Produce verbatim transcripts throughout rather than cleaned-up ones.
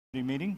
Meeting.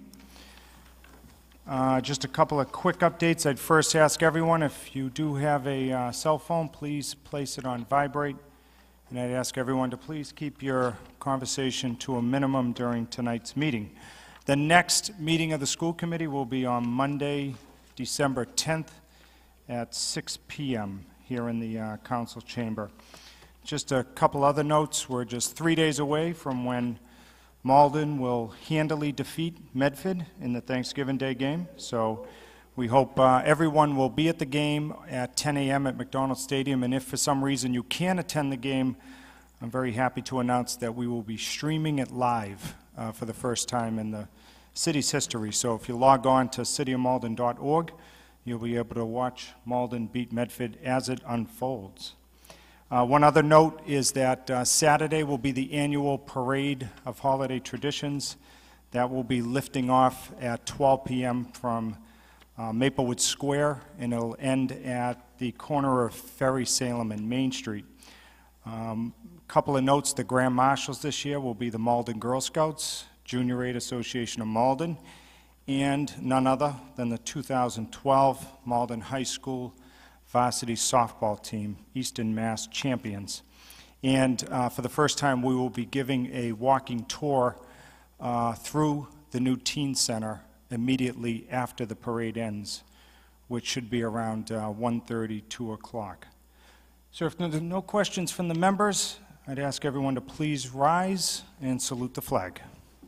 Uh, just a couple of quick updates. I'd first ask everyone, if you do have a uh, cell phone, please place it on vibrate. And I'd ask everyone to please keep your conversation to a minimum during tonight's meeting. The next meeting of the school committee will be on Monday, December tenth at six p m here in the uh, council chamber. Just a couple other notes. We're just three days away from when Malden will handily defeat Medford in the Thanksgiving Day game, so we hope uh, everyone will be at the game at ten a m at McDonald Stadium, and if for some reason you can't attend the game, I'm very happy to announce that we will be streaming it live uh, for the first time in the city's history. So if you log on to city of malden dot org, you'll be able to watch Malden beat Medford as it unfolds. Uh, one other note is that uh, Saturday will be the annual Parade of Holiday Traditions. That will be lifting off at twelve p m from uh, Maplewood Square, and it'll end at the corner of Ferry Salem and Main Street. A um, couple of notes: the Grand Marshals this year will be the Malden Girl Scouts, Junior Aid Association of Malden, and none other than the two thousand twelve Malden High School varsity softball team, Eastern Mass champions. And uh, for the first time, we will be giving a walking tour uh, through the new teen center immediately after the parade ends, which should be around uh, one thirty, two o'clock. So if there's no questions from the members, I'd ask everyone to please rise and salute the flag.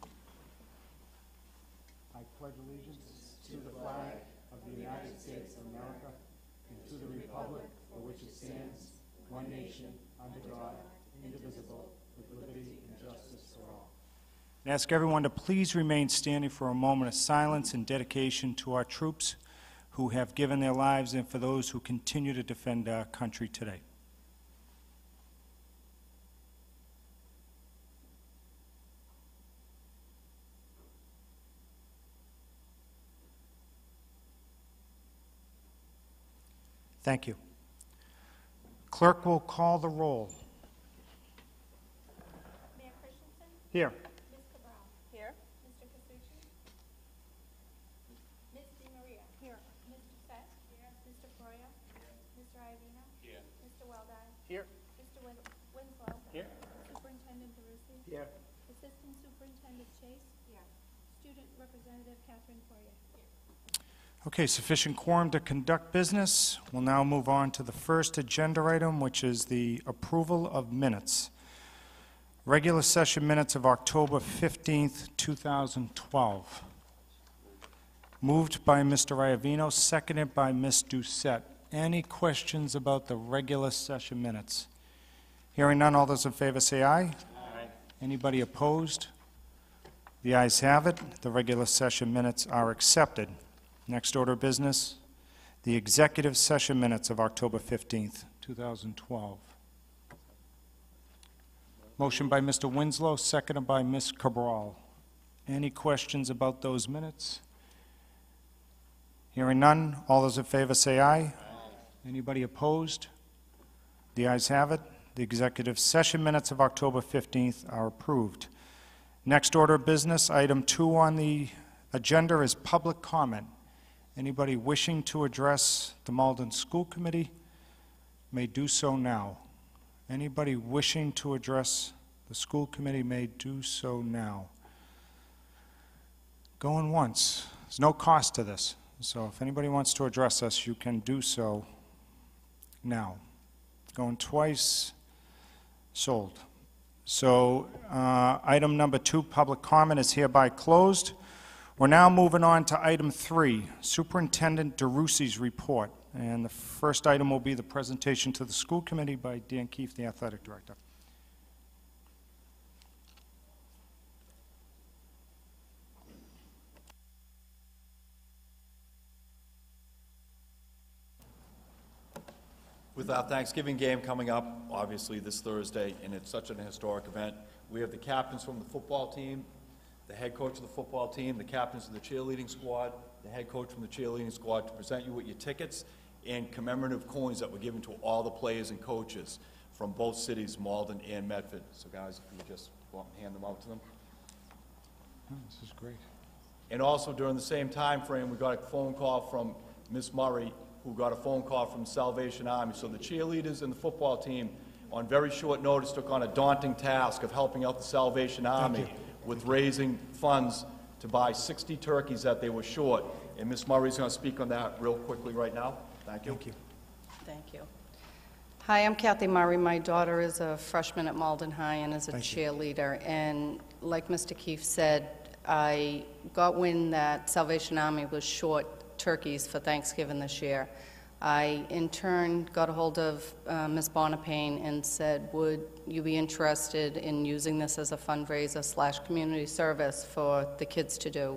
I pledge allegiance to the flag of the United States of America, to the republic for which it stands, one nation, under God, indivisible, with liberty and justice for all. I ask everyone to please remain standing for a moment of silence and dedication to our troops who have given their lives and for those who continue to defend our country today. Thank you. Clerk will call the roll. Mayor Christensen? Here. Miz Cabral? Here. Mister Casucci? Miz DiMaria? Here. Miz Doucette? Here. Mister Froya? Here. Mister Iavino? Here. Mister Weldine? Here. Mister Win Winslow? Here. Superintendent DeRusi? Here. Assistant Superintendent Chase? Here. Student Representative Catherine Poirier? Here. Okay, sufficient quorum to conduct business. We'll now move on to the first agenda item, which is the approval of minutes. Regular session minutes of October fifteenth, two thousand twelve. Moved by Mister Iavino, seconded by Miz Doucette. Any questions about the regular session minutes? Hearing none, all those in favor say aye. Aye. Anybody opposed? The ayes have it. The regular session minutes are accepted. Next order of business, the executive session minutes of October fifteenth, two thousand twelve. Motion by Mister Winslow, seconded by Miz Cabral. Any questions about those minutes? Hearing none, all those in favor say aye. Aye. Anybody opposed? The ayes have it. The executive session minutes of October fifteenth are approved. Next order of business, item two on the agenda is public comment. Anybody wishing to address the Malden School Committee may do so now. Anybody wishing to address the school committee may do so now. Going once. There's no cost to this. So if anybody wants to address us, you can do so now. Going twice, sold. So uh, item number two, public comment, is hereby closed. We're now moving on to item three, Superintendent DeRusi's report. And the first item will be the presentation to the school committee by Dan Keefe, the athletic director. With our Thanksgiving game coming up, obviously this Thursday, and it's such an historic event, we have the captains from the football team, the head coach of the football team, the captains of the cheerleading squad, the head coach from the cheerleading squad to present you with your tickets and commemorative coins that were given to all the players and coaches from both cities, Malden and Medford. So guys, if you would just go up and hand them out to them. Oh, this is great. And also during the same time frame, we got a phone call from Miz Murray, who got a phone call from Salvation Army. So the cheerleaders and the football team, on very short notice, took on a daunting task of helping out the Salvation Army with raising funds to buy sixty turkeys that they were short. And Miz Murray's going to speak on that real quickly right now. Thank you. Thank you. Thank you. Hi, I'm Kathy Murray. My daughter is a freshman at Malden High and is a Thank you. cheerleader. And like Mister Keefe said, I got wind that Salvation Army was short turkeys for Thanksgiving this year. I, in turn, got a hold of uh, Miz Bonapane and said, would you be interested in using this as a fundraiser slash community service for the kids to do?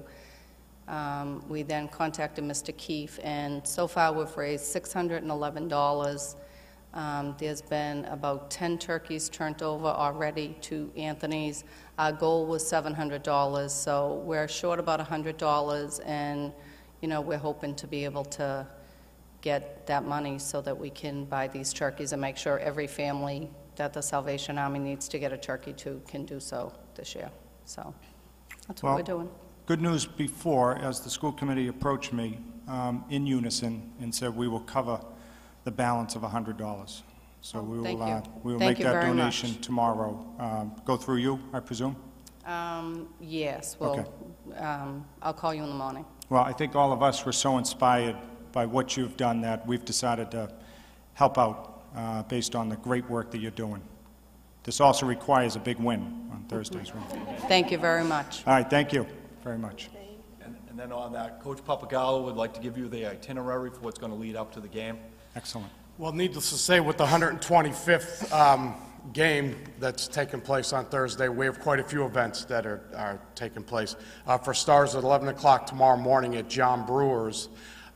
Um, we then contacted Mister Keefe, and so far we've raised six hundred eleven dollars. Um, there's been about ten turkeys turned over already to Anthony's. Our goal was seven hundred dollars, so we're short about one hundred dollars, and you know, we're hoping to be able to get that money so that we can buy these turkeys and make sure every family that the Salvation Army needs to get a turkey to can do so this year. So that's what Well, we're doing. Good news before, as the school committee approached me um, in unison and said we will cover the balance of one hundred dollars. So Oh, we thank will, you. uh, we will Thank make you that very donation much. tomorrow. Um, Go through you, I presume? Um, yes, well, um, I'll call you in the morning. Well, I think all of us were so inspired by what you've done that we've decided to help out uh, based on the great work that you're doing. This also requires a big win on Thursdays, right? Thank you very much. All right, thank you very much. And, and then on that, Coach Papagallo would like to give you the itinerary for what's going to lead up to the game. Excellent. Well, needless to say, with the one hundred twenty-fifth um, game that's taking place on Thursday, we have quite a few events that are, are taking place. Uh, for stars, at eleven o'clock tomorrow morning at John Brewer's.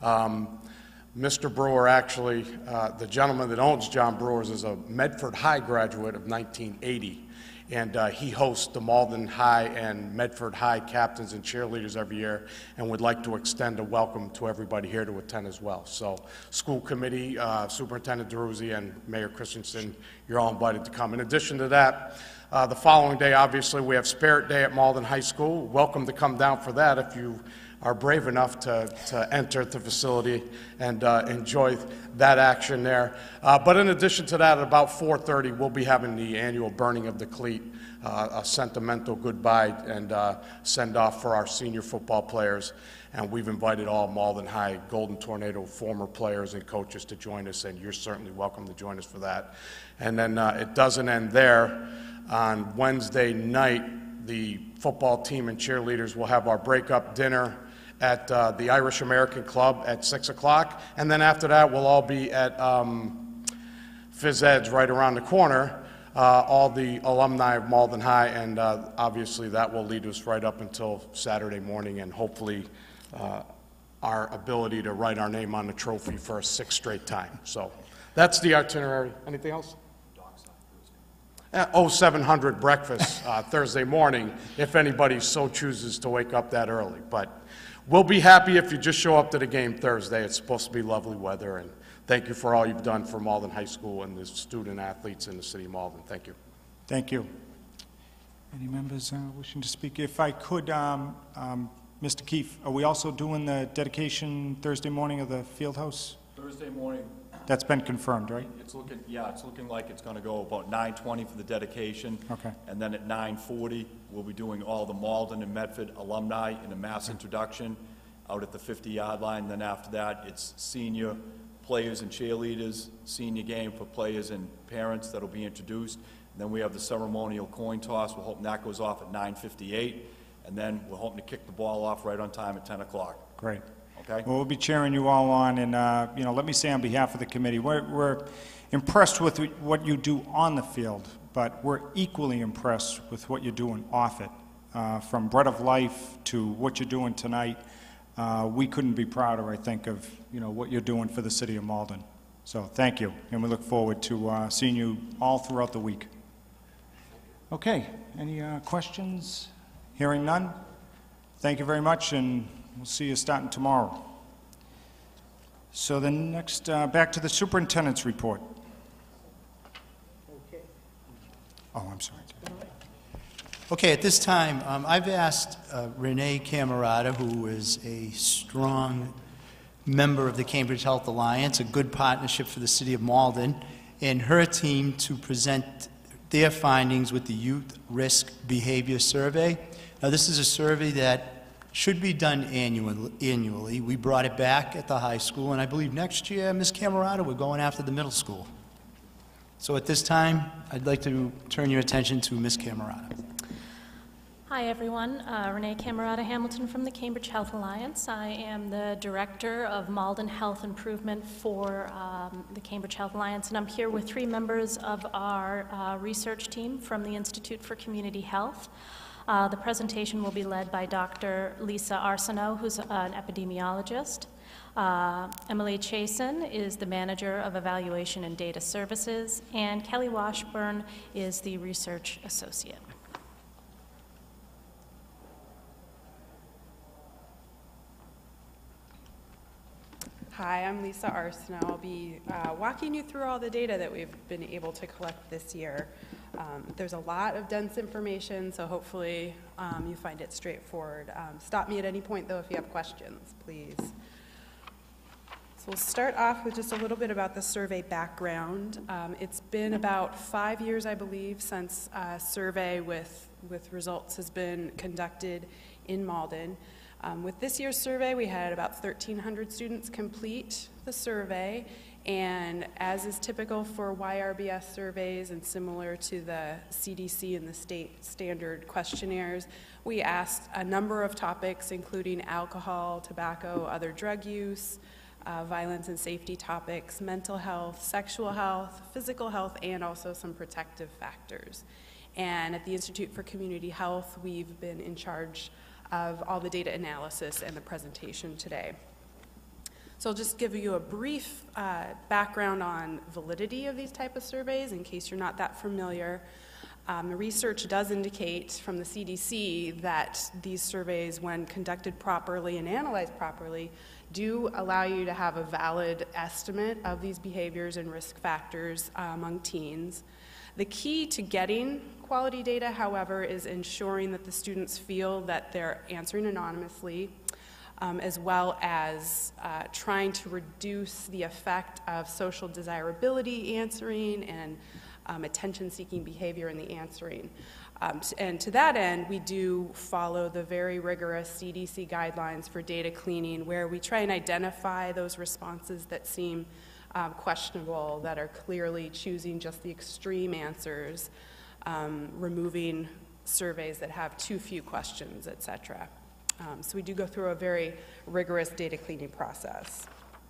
Um, Mister Brewer, actually, uh, the gentleman that owns John Brewer's is a Medford High graduate of nineteen eighty, and uh, he hosts the Malden High and Medford High captains and cheerleaders every year, and would like to extend a welcome to everybody here to attend as well. So, school committee, uh, Superintendent Deruzzi, and Mayor Christensen, you're all invited to come. In addition to that, uh, the following day, obviously, we have Spirit Day at Malden High School. Welcome to come down for that if you are brave enough to, to enter the facility and uh, enjoy that action there. Uh, but in addition to that, at about four thirty, we'll be having the annual burning of the cleat, uh, a sentimental goodbye and uh, send-off for our senior football players. And we've invited all Malden High Golden Tornado former players and coaches to join us, and you're certainly welcome to join us for that. And then uh, it doesn't end there. On Wednesday night, the football team and cheerleaders will have our breakup dinner at uh, the Irish American Club at six o'clock, and then after that, we'll all be at um, Phys Ed's right around the corner, uh, all the alumni of Malden High, and uh, obviously that will lead us right up until Saturday morning, and hopefully uh, our ability to write our name on the trophy for a sixth straight time. So that's the itinerary. Anything else? Uh, oh seven hundred breakfast uh, Thursday morning, if anybody so chooses to wake up that early. But we'll be happy if you just show up to the game Thursday. It's supposed to be lovely weather, and thank you for all you've done for Malden High School and the student athletes in the city of Malden. Thank you. Thank you. Any members uh, wishing to speak? If I could, um, um, Mister Keefe, are we also doing the dedication Thursday morning of the field house? Thursday morning, That's been confirmed, right? it's looking, yeah, it's looking like it's going to go about nine twenty for the dedication. Okay. And then at nine forty, we'll be doing all the Malden and Medford alumni in a mass introduction out at the fifty-yard line. Then after that, it's senior players and cheerleaders, senior game for players and parents that'll be introduced. And then we have the ceremonial coin toss. We're hoping that goes off at nine fifty-eight. And then we're hoping to kick the ball off right on time at ten o'clock. Great. Okay? Well, we'll be cheering you all on, and, uh, you know, let me say on behalf of the committee, we're, we're impressed with what you do on the field, but we're equally impressed with what you're doing off it. Uh, from Bread of Life to what you're doing tonight, uh, we couldn't be prouder, I think, of, you know, what you're doing for the city of Malden. So thank you, and we look forward to uh, seeing you all throughout the week. Okay, any uh, questions? Hearing none? Thank you very much, and we'll see you starting tomorrow. So the next, uh, back to the superintendent's report. Oh, I'm sorry. Okay, at this time, um, I've asked uh, Renee Camerata, who is a strong member of the Cambridge Health Alliance, a good partnership for the city of Malden, and her team to present their findings with the Youth Risk Behavior Survey. Now, this is a survey that should be done annual, annually. We brought it back at the high school, and I believe next year, Miz Camerata, we're going after the middle school. So at this time, I'd like to turn your attention to Miz Camerata. Hi, everyone. Uh, Renee Camerata Hamilton from the Cambridge Health Alliance. I am the Director of Malden Health Improvement for um, the Cambridge Health Alliance, and I'm here with three members of our uh, research team from the Institute for Community Health. Uh, the presentation will be led by Doctor Lisa Arsenault, who's an epidemiologist. Uh, Emily Chasen is the Manager of Evaluation and Data Services, and Kelly Washburn is the Research Associate. Hi, I'm Lisa Arsenault. I'll be uh, walking you through all the data that we've been able to collect this year. Um, there's a lot of dense information, so hopefully um, you find it straightforward. Um, stop me at any point, though, if you have questions, please. So we'll start off with just a little bit about the survey background. Um, it's been about five years, I believe, since a survey with, with results has been conducted in Malden. Um, with this year's survey, we had about thirteen hundred students complete the survey, and as is typical for Y R B S surveys and similar to the C D C and the state standard questionnaires, we asked a number of topics, including alcohol, tobacco, other drug use, uh, violence and safety topics, mental health, sexual health, physical health, and also some protective factors. And at the Institute for Community Health, we've been in charge of all the data analysis and the presentation today. So I'll just give you a brief uh, background on validity of these type of surveys in case you're not that familiar. Um, the research does indicate from the C D C that these surveys, when conducted properly and analyzed properly, do allow you to have a valid estimate of these behaviors and risk factors uh, among teens. The key to getting quality data, however, is ensuring that the students feel that they're answering anonymously, um, as well as uh, trying to reduce the effect of social desirability answering and um, attention-seeking behavior in the answering. Um, and to that end, we do follow the very rigorous C D C guidelines for data cleaning, where we try and identify those responses that seem Um, questionable, that are clearly choosing just the extreme answers, um, removing surveys that have too few questions, et cetera. Um, so we do go through a very rigorous data cleaning process.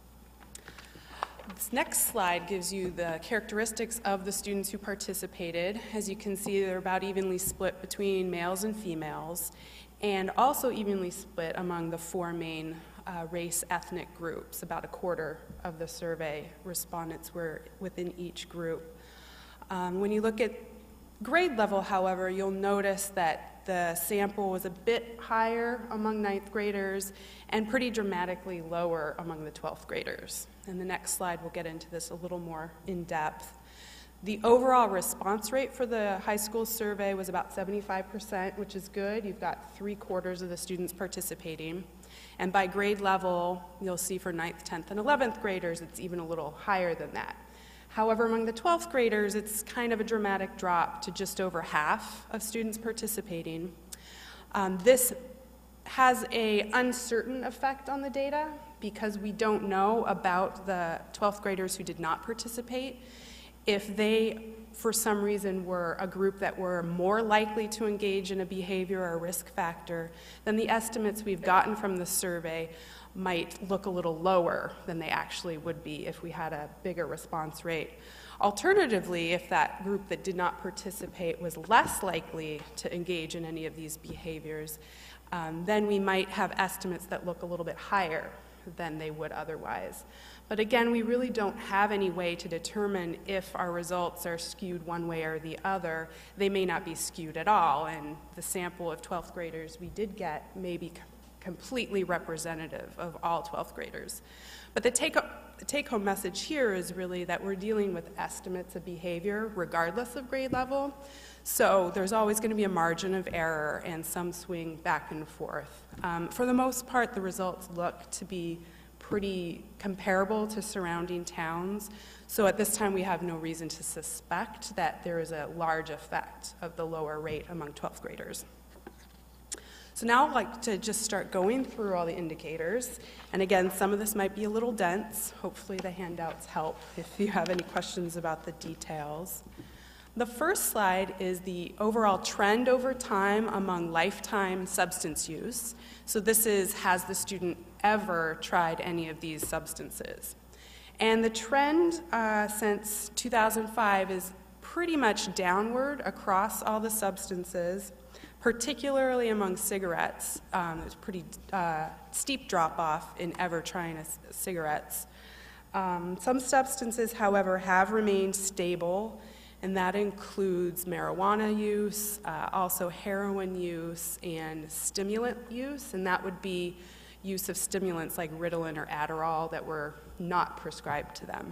This next slide gives you the characteristics of the students who participated. As you can see, they're about evenly split between males and females, and also evenly split among the four main uh, race ethnic groups. About a quarter of the survey respondents were within each group. Um, when you look at grade level, however, you'll notice that the sample was a bit higher among ninth graders and pretty dramatically lower among the twelfth graders. In the next slide, we'll get into this a little more in depth. The overall response rate for the high school survey was about seventy-five percent, which is good. You've got three quarters of the students participating. And by grade level, you'll see for ninth, tenth, and eleventh graders, it's even a little higher than that. However, among the twelfth graders, it's kind of a dramatic drop to just over half of students participating. Um, this has an uncertain effect on the data because we don't know about the twelfth graders who did not participate. If they, for some reason, were a group that were more likely to engage in a behavior or a risk factor, then the estimates we've gotten from the survey might look a little lower than they actually would be if we had a bigger response rate. Alternatively, if that group that did not participate was less likely to engage in any of these behaviors, um, then we might have estimates that look a little bit higher than they would otherwise. But again, we really don't have any way to determine if our results are skewed one way or the other. They may not be skewed at all, and the sample of twelfth graders we did get may be completely representative of all twelfth graders. But the take, the take-home message here is really that we're dealing with estimates of behavior regardless of grade level. So there's always going to be a margin of error and some swing back and forth. Um, for the most part, the results look to be pretty comparable to surrounding towns. So at this time, we have no reason to suspect that there is a large effect of the lower rate among twelfth graders. So now I'd like to just start going through all the indicators. And again, some of this might be a little dense. Hopefully the handouts help if you have any questions about the details. The first slide is the overall trend over time among lifetime substance use. So this is, has the student ever tried any of these substances? And the trend uh, since two thousand five is pretty much downward across all the substances, particularly among cigarettes. Um, there's a pretty uh, steep drop-off in ever trying a, cigarettes. Um, some substances, however, have remained stable, and that includes marijuana use, uh, also heroin use, and stimulant use, and that would be use of stimulants like Ritalin or Adderall that were not prescribed to them.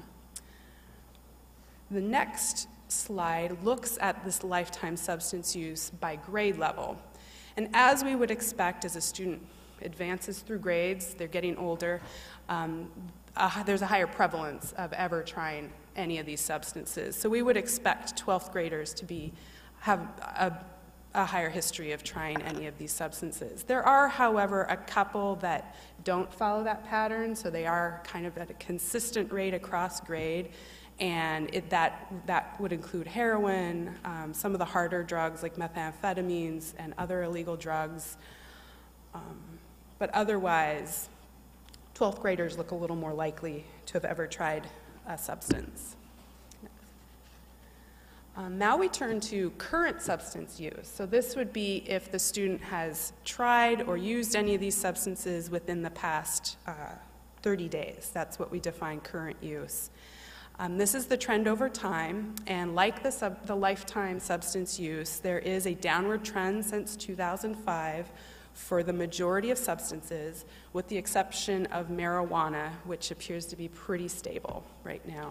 The next slide looks at this lifetime substance use by grade level. And as we would expect as a student advances through grades, they're getting older, um, uh, there's a higher prevalence of ever trying any of these substances. So we would expect twelfth graders to be, have a, a higher history of trying any of these substances. There are, however, a couple that don't follow that pattern, so they are kind of at a consistent rate across grade. And it, that, that would include heroin, um, some of the harder drugs like methamphetamines and other illegal drugs. Um, but otherwise, twelfth graders look a little more likely to have ever tried a substance. Um, now we turn to current substance use. So this would be if the student has tried or used any of these substances within the past uh, thirty days. That's what we define current use. Um, this is the trend over time, and like the, sub, the lifetime substance use, there is a downward trend since two thousand five for the majority of substances, with the exception of marijuana, which appears to be pretty stable right now.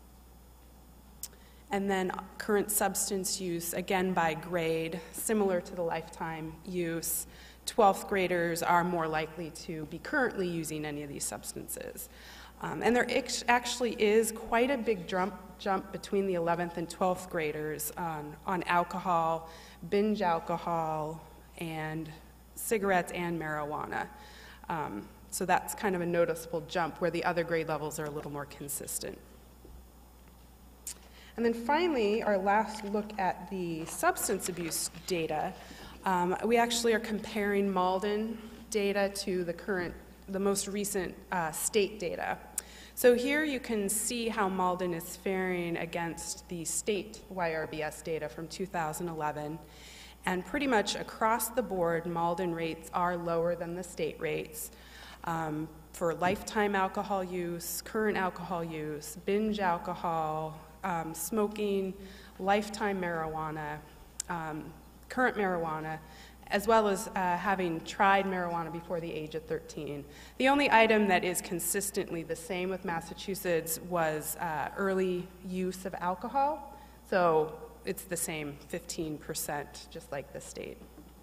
And then current substance use, again by grade, similar to the lifetime use, twelfth graders are more likely to be currently using any of these substances. Um, and there actually is quite a big jump, jump between the eleventh and twelfth graders on, on alcohol, binge alcohol, and cigarettes and marijuana. Um, so that's kind of a noticeable jump where the other grade levels are a little more consistent. And then finally, our last look at the substance abuse data. Um, we actually are comparing Malden data to the current, the most recent uh, state data. So here you can see how Malden is faring against the state Y R B S data from two thousand eleven. And pretty much across the board, Malden rates are lower than the state rates um, for lifetime alcohol use, current alcohol use, binge alcohol, um, smoking, lifetime marijuana, um, current marijuana, as well as uh, having tried marijuana before the age of thirteen. The only item that is consistently the same with Massachusetts was uh, early use of alcohol. So it's the same fifteen percent, just like the state.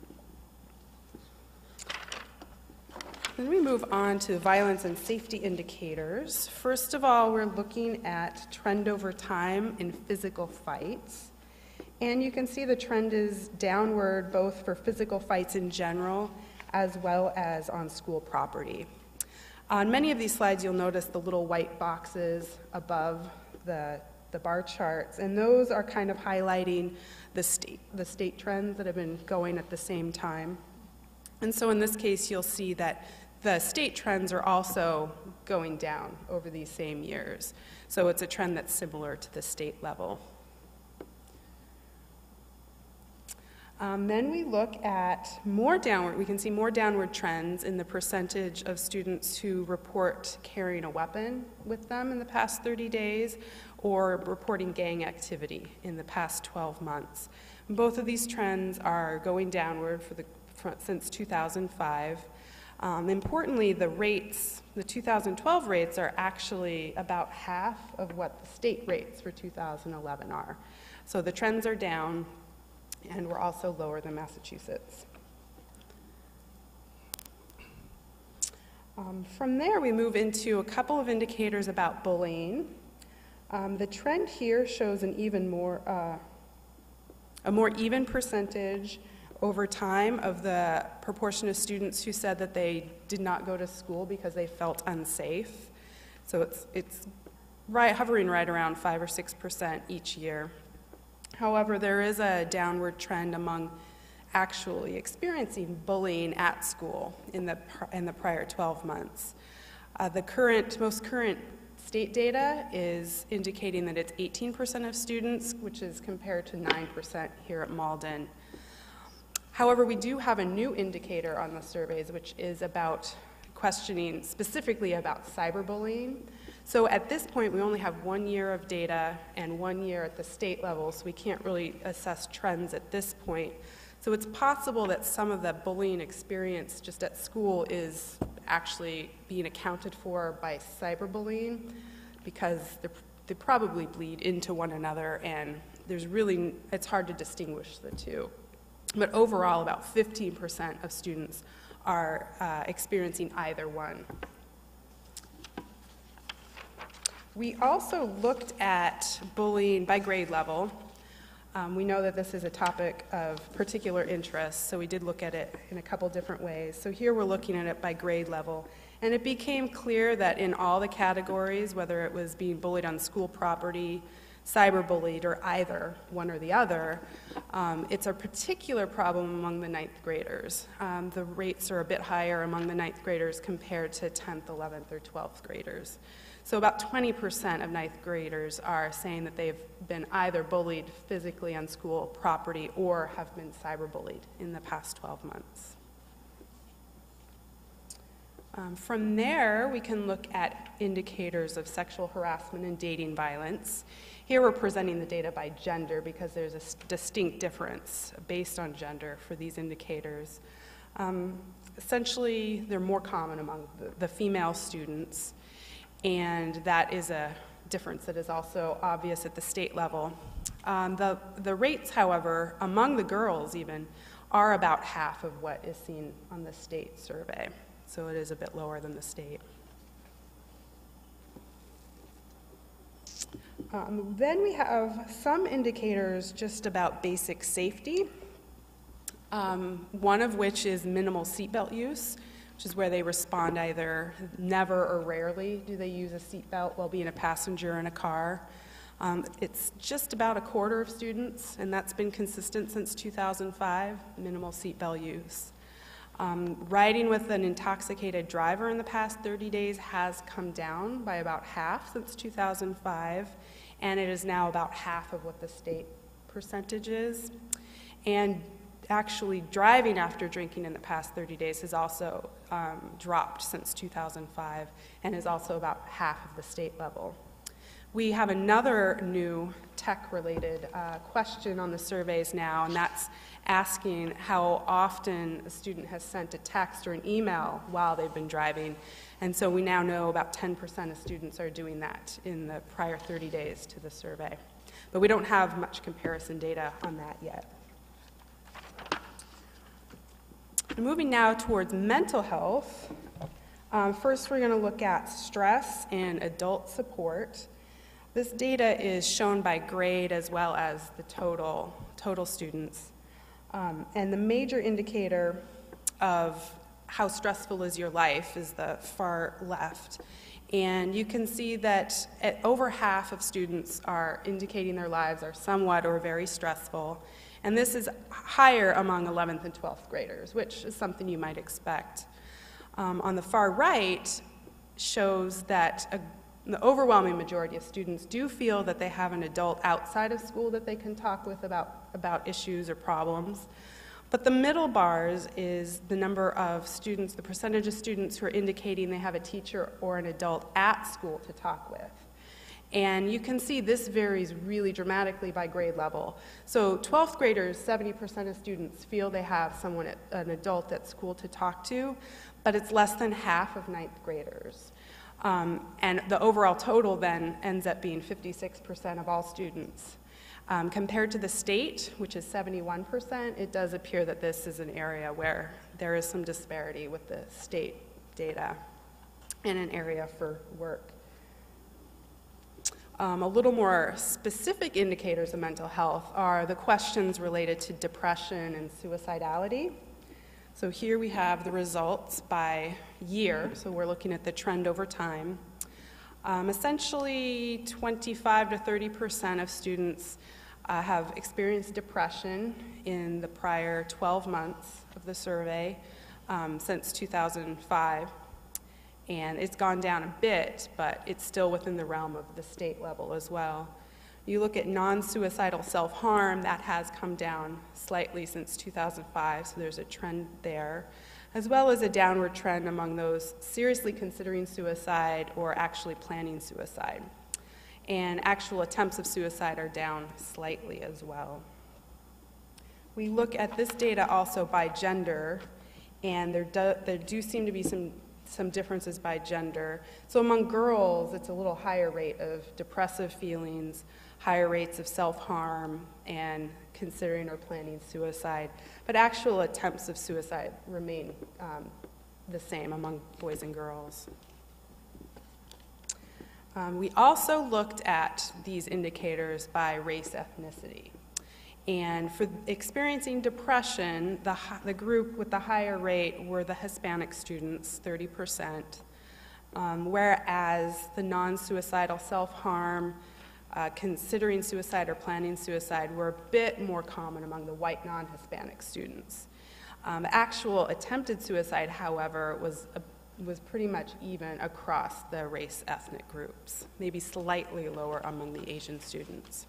Then we move on to violence and safety indicators. First of all, we're looking at trend over time in physical fights. And you can see the trend is downward both for physical fights in general as well as on school property. On many of these slides, you'll notice the little white boxes above the, the bar charts, and those are kind of highlighting the state, the state trends that have been going at the same time. And so in this case, you'll see that the state trends are also going down over these same years. So it's a trend that's similar to the state level. Um, then we look at more downward, we can see more downward trends in the percentage of students who report carrying a weapon with them in the past thirty days or reporting gang activity in the past twelve months. Both of these trends are going downward for the, for, since two thousand five. Um, importantly, the rates, the two thousand twelve rates are actually about half of what the state rates for two thousand eleven are. So the trends are down, and we're also lower than Massachusetts. Um, from there, we move into a couple of indicators about bullying. Um, the trend here shows an even more, uh, a more even percentage over time of the proportion of students who said that they did not go to school because they felt unsafe. So it's, it's right, hovering right around five or six percent each year. However, there is a downward trend among actually experiencing bullying at school in the, in the prior twelve months. Uh, the current, most current state data is indicating that it's eighteen percent of students, which is compared to nine percent here at Malden. However, we do have a new indicator on the surveys, which is about questioning specifically about cyberbullying. So at this point, we only have one year of data and one year at the state level, so we can't really assess trends at this point. So it's possible that some of the bullying experience just at school is actually being accounted for by cyberbullying, because they probably bleed into one another, and there's really, it's hard to distinguish the two. But overall, about fifteen percent of students are uh, experiencing either one. We also looked at bullying by grade level. Um, we know that this is a topic of particular interest, so we did look at it in a couple different ways. So here we're looking at it by grade level, and it became clear that in all the categories, whether it was being bullied on school property, cyberbullied, or either one or the other, um, it's a particular problem among the ninth graders. Um, the rates are a bit higher among the ninth graders compared to tenth, eleventh, or twelfth graders. So about twenty percent of ninth graders are saying that they've been either bullied physically on school property or have been cyberbullied in the past twelve months. Um, from there, we can look at indicators of sexual harassment and dating violence. Here we're presenting the data by gender because there's a distinct difference based on gender for these indicators. Um, essentially, they're more common among the, the female students, and that is a difference that is also obvious at the state level. Um, the, the rates, however, among the girls even, are about half of what is seen on the state survey. So it is a bit lower than the state. Um, then we have some indicators just about basic safety, um, one of which is minimal seatbelt use, which is where they respond either never or rarely do they use a seatbelt while being a passenger in a car. Um, it's just about a quarter of students, and that's been consistent since two thousand five, minimal seatbelt use. Um, riding with an intoxicated driver in the past thirty days has come down by about half since two thousand five, and it is now about half of what the state percentage is. And actually, driving after drinking in the past thirty days has also um, dropped since two thousand five and is also about half of the state level. We have another new tech-related uh, question on the surveys now, and that's asking how often a student has sent a text or an email while they've been driving. And so we now know about ten percent of students are doing that in the prior thirty days to the survey. But we don't have much comparison data on that yet. Moving now towards mental health. Um, first, we're going to look at stress and adult support. This data is shown by grade as well as the total, total students. Um, and the major indicator of how stressful is your life is the far left. And you can see that at over half of students are indicating their lives are somewhat or very stressful. And this is higher among eleventh and twelfth graders, which is something you might expect. Um, on the far right shows that a The overwhelming majority of students do feel that they have an adult outside of school that they can talk with about, about issues or problems. But the middle bars is the number of students, the percentage of students who are indicating they have a teacher or an adult at school to talk with. And you can see this varies really dramatically by grade level. So twelfth graders, seventy percent of students feel they have someone, at, an adult at school to talk to, but it's less than half of ninth graders. Um, and the overall total then ends up being fifty-six percent of all students. Um, compared to the state, which is seventy-one percent, it does appear that this is an area where there is some disparity with the state data and an area for work. Um, a little more specific indicators of mental health are the questions related to depression and suicidality. So here we have the results by year, so we're looking at the trend over time. Um, essentially, twenty-five to thirty percent of students uh, have experienced depression in the prior twelve months of the survey um, since two thousand five. And it's gone down a bit, but it's still within the realm of the state level as well. You look at non-suicidal self-harm, that has come down slightly since two thousand five, so there's a trend there, as well as a downward trend among those seriously considering suicide or actually planning suicide. And actual attempts of suicide are down slightly as well. We look at this data also by gender, and there do, there do seem to be some some differences by gender. So among girls, it's a little higher rate of depressive feelings, higher rates of self-harm, and considering or planning suicide. But actual attempts of suicide remain um, the same among boys and girls. Um, we also looked at these indicators by race ethnicity. And for experiencing depression, the, the group with the higher rate were the Hispanic students, thirty percent, um, whereas the non-suicidal self-harm, uh, considering suicide or planning suicide, were a bit more common among the white non-Hispanic students. Um, actual attempted suicide, however, was, a, was pretty much even across the race ethnic groups, maybe slightly lower among the Asian students.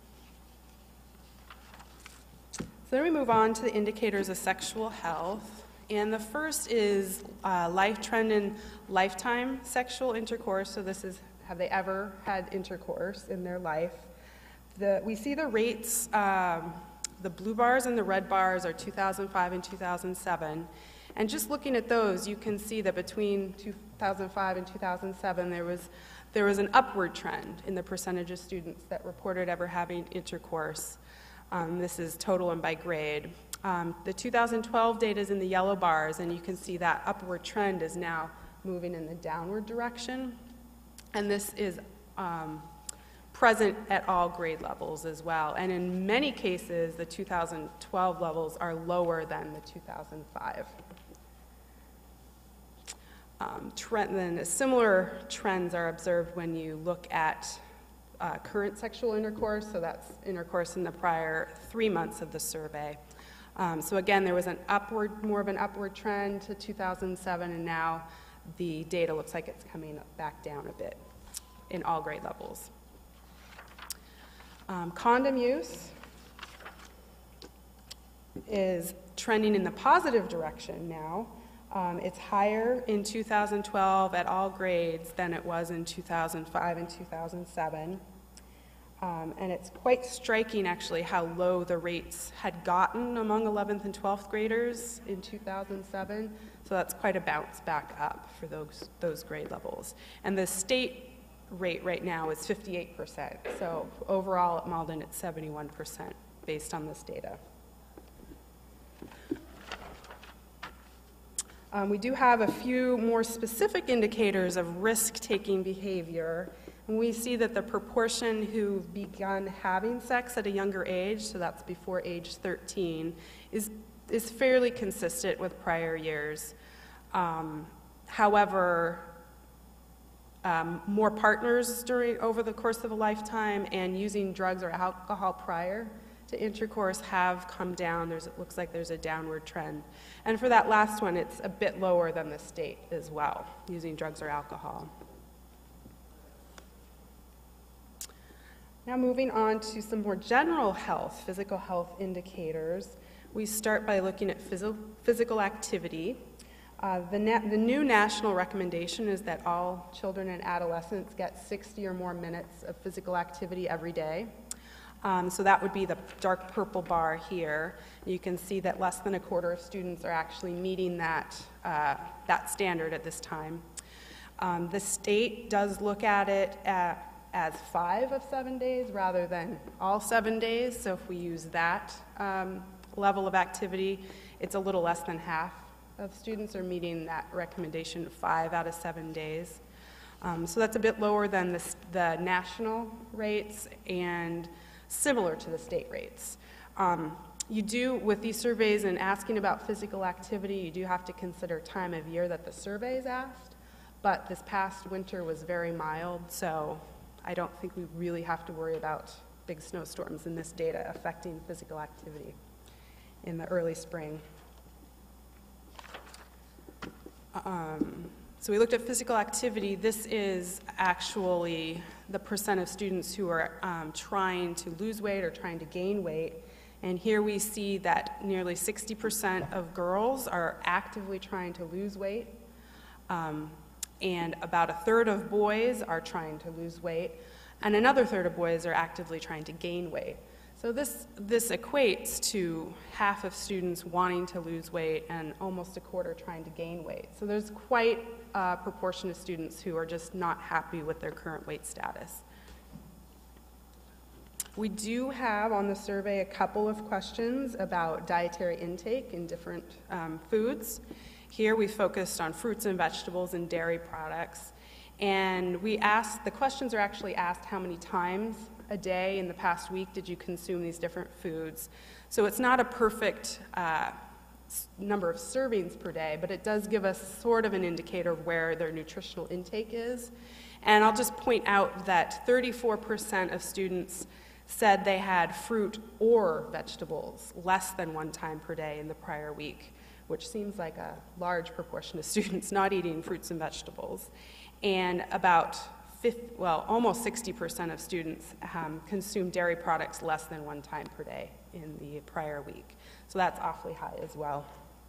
So then we move on to the indicators of sexual health. And the first is uh, life trend in lifetime sexual intercourse. So this is, have they ever had intercourse in their life? The, we see the rates, um, the blue bars and the red bars are two thousand five and two thousand seven. And just looking at those, you can see that between two thousand five and two thousand seven, there was, there was an upward trend in the percentage of students that reported ever having intercourse. Um, this is total and by grade. Um, the two thousand twelve data is in the yellow bars, and you can see that upward trend is now moving in the downward direction. And this is um, present at all grade levels as well. And in many cases, the two thousand twelve levels are lower than the two thousand five. Um, trend, then similar trends are observed when you look at Uh, current sexual intercourse, so that's intercourse in the prior three months of the survey. Um, so again, there was an upward, more of an upward trend to two thousand seven, and now the data looks like it's coming back down a bit in all grade levels. Um, condom use is trending in the positive direction now. Um, it's higher in two thousand twelve at all grades than it was in two thousand five and two thousand seven. Um, and it's quite striking, actually, how low the rates had gotten among eleventh and twelfth graders in two thousand seven. So that's quite a bounce back up for those, those grade levels. And the state rate right now is fifty-eight percent. So overall at Malden, it's seventy-one percent based on this data. Um, we do have a few more specific indicators of risk-taking behavior. And we see that the proportion who've begun having sex at a younger age, so that's before age thirteen, is, is fairly consistent with prior years. Um, however, um, more partners during, over the course of a lifetime and using drugs or alcohol prior to intercourse have come down. There's, it looks like there's a downward trend. And for that last one, it's a bit lower than the state as well, using drugs or alcohol. Now moving on to some more general health, physical health indicators. We start by looking at phys physical activity. Uh, the, the new national recommendation is that all children and adolescents get sixty or more minutes of physical activity every day. Um, so that would be the dark purple bar here. You can see that less than a quarter of students are actually meeting that, uh, that standard at this time. Um, the state does look at it at, as five of seven days rather than all seven days. So if we use that um, level of activity, it's a little less than half of students are meeting that recommendation of five out of seven days. Um, so that's a bit lower than the, the national rates and similar to the state rates. Um, you do, with these surveys and asking about physical activity, you do have to consider time of year that the survey is asked, but this past winter was very mild, so I don't think we really have to worry about big snowstorms in this data affecting physical activity in the early spring. Um, so we looked at physical activity. This is actually the percent of students who are um, trying to lose weight or trying to gain weight. And here we see that nearly sixty percent of girls are actively trying to lose weight. Um, and about a third of boys are trying to lose weight. And another third of boys are actively trying to gain weight. So this, this equates to half of students wanting to lose weight and almost a quarter trying to gain weight. So there's quite a proportion of students who are just not happy with their current weight status. We do have on the survey a couple of questions about dietary intake in different um, foods. Here we focused on fruits and vegetables and dairy products. And we asked, the questions are actually asked how many times a day in the past week did you consume these different foods. So it's not a perfect uh, number of servings per day, but it does give us sort of an indicator of where their nutritional intake is. And I'll just point out that thirty-four percent of students said they had fruit or vegetables less than one time per day in the prior week, which seems like a large proportion of students not eating fruits and vegetables. And about fifty, well, almost sixty percent of students um, consume dairy products less than one time per day in the prior week. So that's awfully high as well.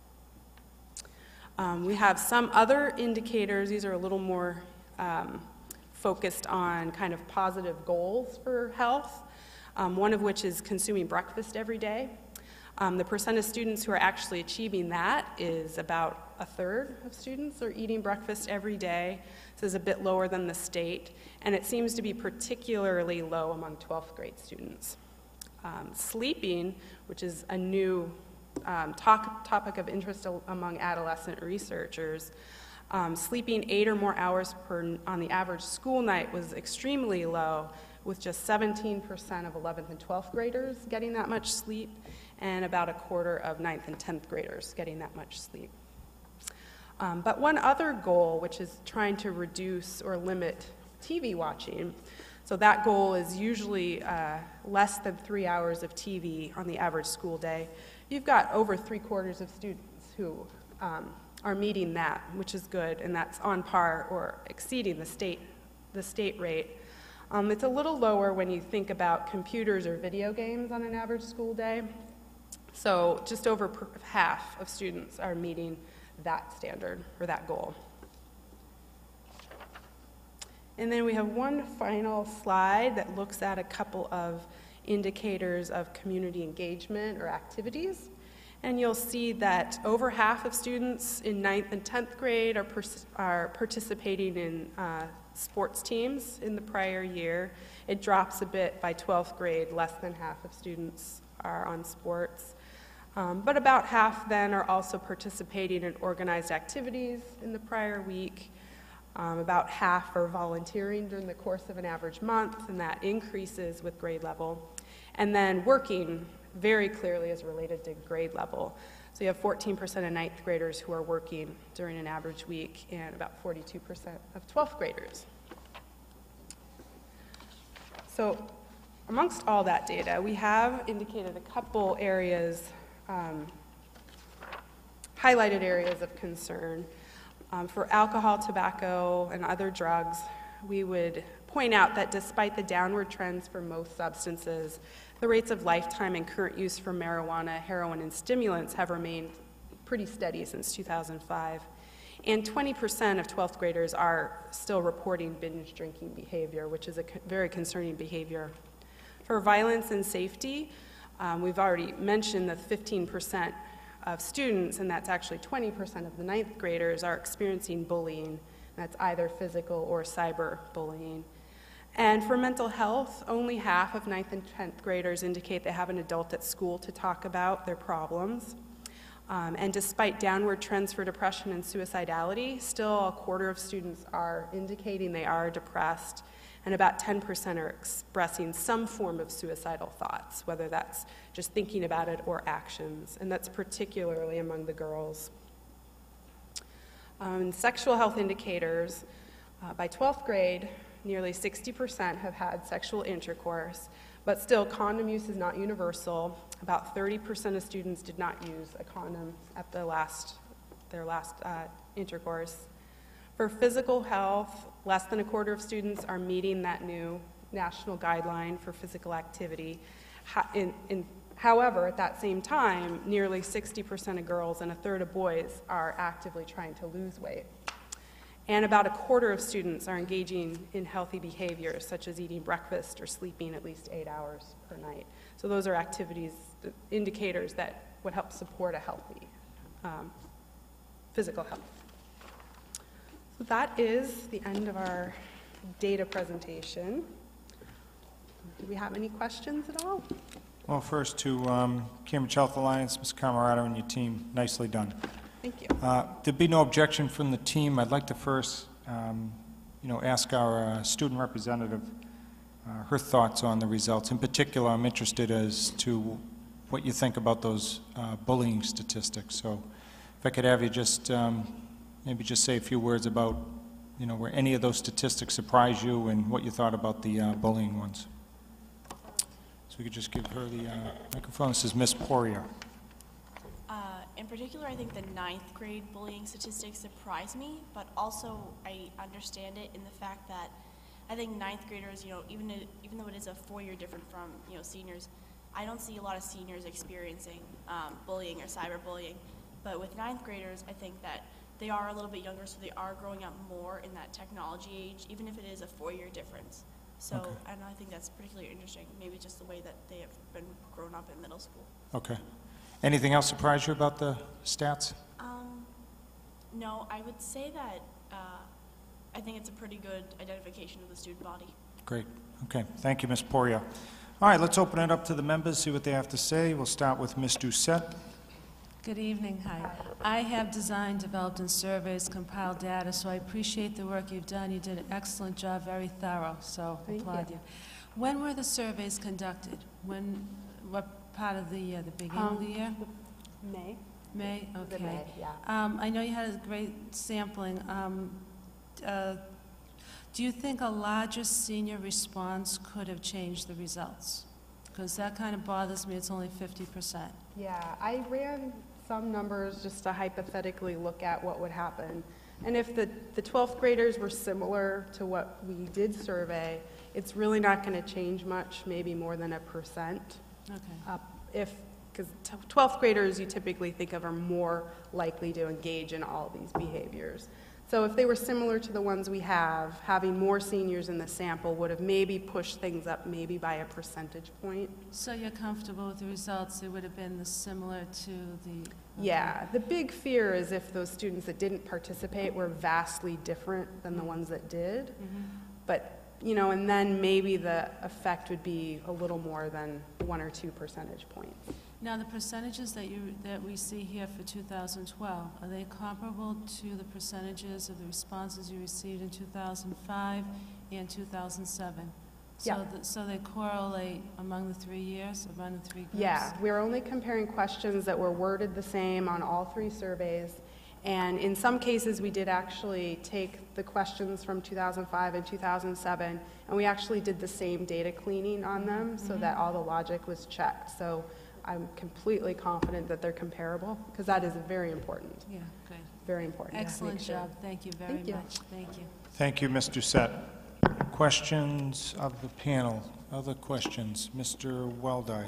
Um, we have some other indicators. These are a little more um, focused on kind of positive goals for health, um, one of which is consuming breakfast every day. Um, the percent of students who are actually achieving that is about a third of students are eating breakfast every day. This is a bit lower than the state, and it seems to be particularly low among twelfth grade students. Um, sleeping, which is a new um, talk, topic of interest among adolescent researchers, um, sleeping eight or more hours per, on the average school night was extremely low, with just seventeen percent of eleventh and twelfth graders getting that much sleep, and about a quarter of ninth and tenth graders getting that much sleep. Um, but one other goal, which is trying to reduce or limit T V watching, so that goal is usually uh, less than three hours of T V on the average school day. You've got over three quarters of students who um, are meeting that, which is good, and that's on par or exceeding the state, the state rate. Um, it's a little lower when you think about computers or video games on an average school day. So just over per half of students are meeting that standard or that goal. And then we have one final slide that looks at a couple of indicators of community engagement or activities. And you'll see that over half of students in ninth and tenth grade are, are participating in uh, sports teams in the prior year. It drops a bit by twelfth grade, less than half of students are on sports. Um, but about half then are also participating in organized activities in the prior week. Um, about half are volunteering during the course of an average month, and that increases with grade level. And then working very clearly is related to grade level. So you have fourteen percent of ninth graders who are working during an average week, and about forty-two percent of twelfth graders. So amongst all that data, we have indicated a couple areas, um, highlighted areas of concern. Um, for alcohol, tobacco, and other drugs, we would point out that despite the downward trends for most substances, the rates of lifetime and current use for marijuana, heroin, and stimulants have remained pretty steady since two thousand five. And twenty percent of twelfth graders are still reporting binge drinking behavior, which is a very concerning behavior. For For violence and safety, um, we've already mentioned that fifteen percent of students, and that's actually twenty percent of the ninth graders, are experiencing bullying. That's either physical or cyber bullying. And for mental health, only half of ninth and tenth graders indicate they have an adult at school to talk about their problems. Um, and despite downward trends for depression and suicidality, still a quarter of students are indicating they are depressed, and about ten percent are expressing some form of suicidal thoughts, whether that's just thinking about it or actions, and that's particularly among the girls. Um, sexual health indicators, uh, by twelfth grade, nearly sixty percent have had sexual intercourse, but still condom use is not universal. About thirty percent of students did not use a condom at the last, their last uh, intercourse. For physical health, less than a quarter of students are meeting that new national guideline for physical activity. Ha in, in, however, at that same time, nearly sixty percent of girls and a third of boys are actively trying to lose weight. And about a quarter of students are engaging in healthy behaviors, such as eating breakfast or sleeping at least eight hours per night. So those are activities, indicators that would help support a healthy um, physical health. So that is the end of our data presentation. Do we have any questions at all? Well, first to um, Cambridge Health Alliance, Miz Camerata and your team, nicely done. Thank you. Uh, There'd be no objection from the team. I'd like to first, um, you know, ask our uh, student representative uh, her thoughts on the results. In particular, I'm interested as to what you think about those uh, bullying statistics. So if I could have you just um, maybe just say a few words about, you know, where any of those statistics surprise you and what you thought about the uh, bullying ones. So we could just give her the uh, microphone. This is Miz Poirier. Uh, in particular, I think the ninth grade bullying statistics surprise me, but also I understand it in the fact that I think ninth graders, you know, even it, even though it is a four-year different from, you know, seniors, I don't see a lot of seniors experiencing um, bullying or cyberbullying. But with ninth graders, I think that they are a little bit younger, so they are growing up more in that technology age, even if it is a four-year difference. So Okay. I don't know, I think that's particularly interesting, maybe just the way that they have been grown up in middle school. Okay. Anything else surprise you about the stats? Um, no, I would say that uh, I think it's a pretty good identification of the student body. Great. Okay. Thank you, Miz Poirier. All right, let's open it up to the members, see what they have to say. We'll start with Miz Doucette. Good evening. Hi. I have designed, developed, and surveys, compiled data, so I appreciate the work you've done. You did an excellent job, very thorough, so Thank applaud you. you. When were the surveys conducted? When, what part of the year? The beginning of the Um, year? May? May? The Okay. May, yeah. Um, I know you had a great sampling. Um, uh, do you think a larger senior response could have changed the results? Because that kind of bothers me. It's only fifty percent. Yeah, I ran some numbers just to hypothetically look at what would happen. And if the, the twelfth graders were similar to what we did survey, it's really not going to change much, maybe more than a percent. Okay. Uh, if, because twelfth graders you typically think of are more likely to engage in all these behaviors. So if they were similar to the ones we have, having more seniors in the sample would have maybe pushed things up maybe by a percentage point. So you're comfortable with the results? It would have been the similar to the... Yeah, the big fear is if those students that didn't participate were vastly different than the ones that did. Mhm. But, you know, and then maybe the effect would be a little more than one or two percentage points. Now, the percentages that you, that we see here for two thousand twelve, are they comparable to the percentages of the responses you received in two thousand five and two thousand seven? Yeah. So, th- so they correlate among the three years, among the three groups? Yeah, we're only comparing questions that were worded the same on all three surveys. And in some cases, we did actually take the questions from two thousand five and two thousand seven, and we actually did the same data cleaning on them so that all the logic was checked. So I'm completely confident that they're comparable, because that is very important, Yeah, good. very important. to Excellent make sure. job. Thank you very Thank you. much. Thank you. Thank you, Miz Doucette. Questions of the panel? Other questions? Mister Weldy.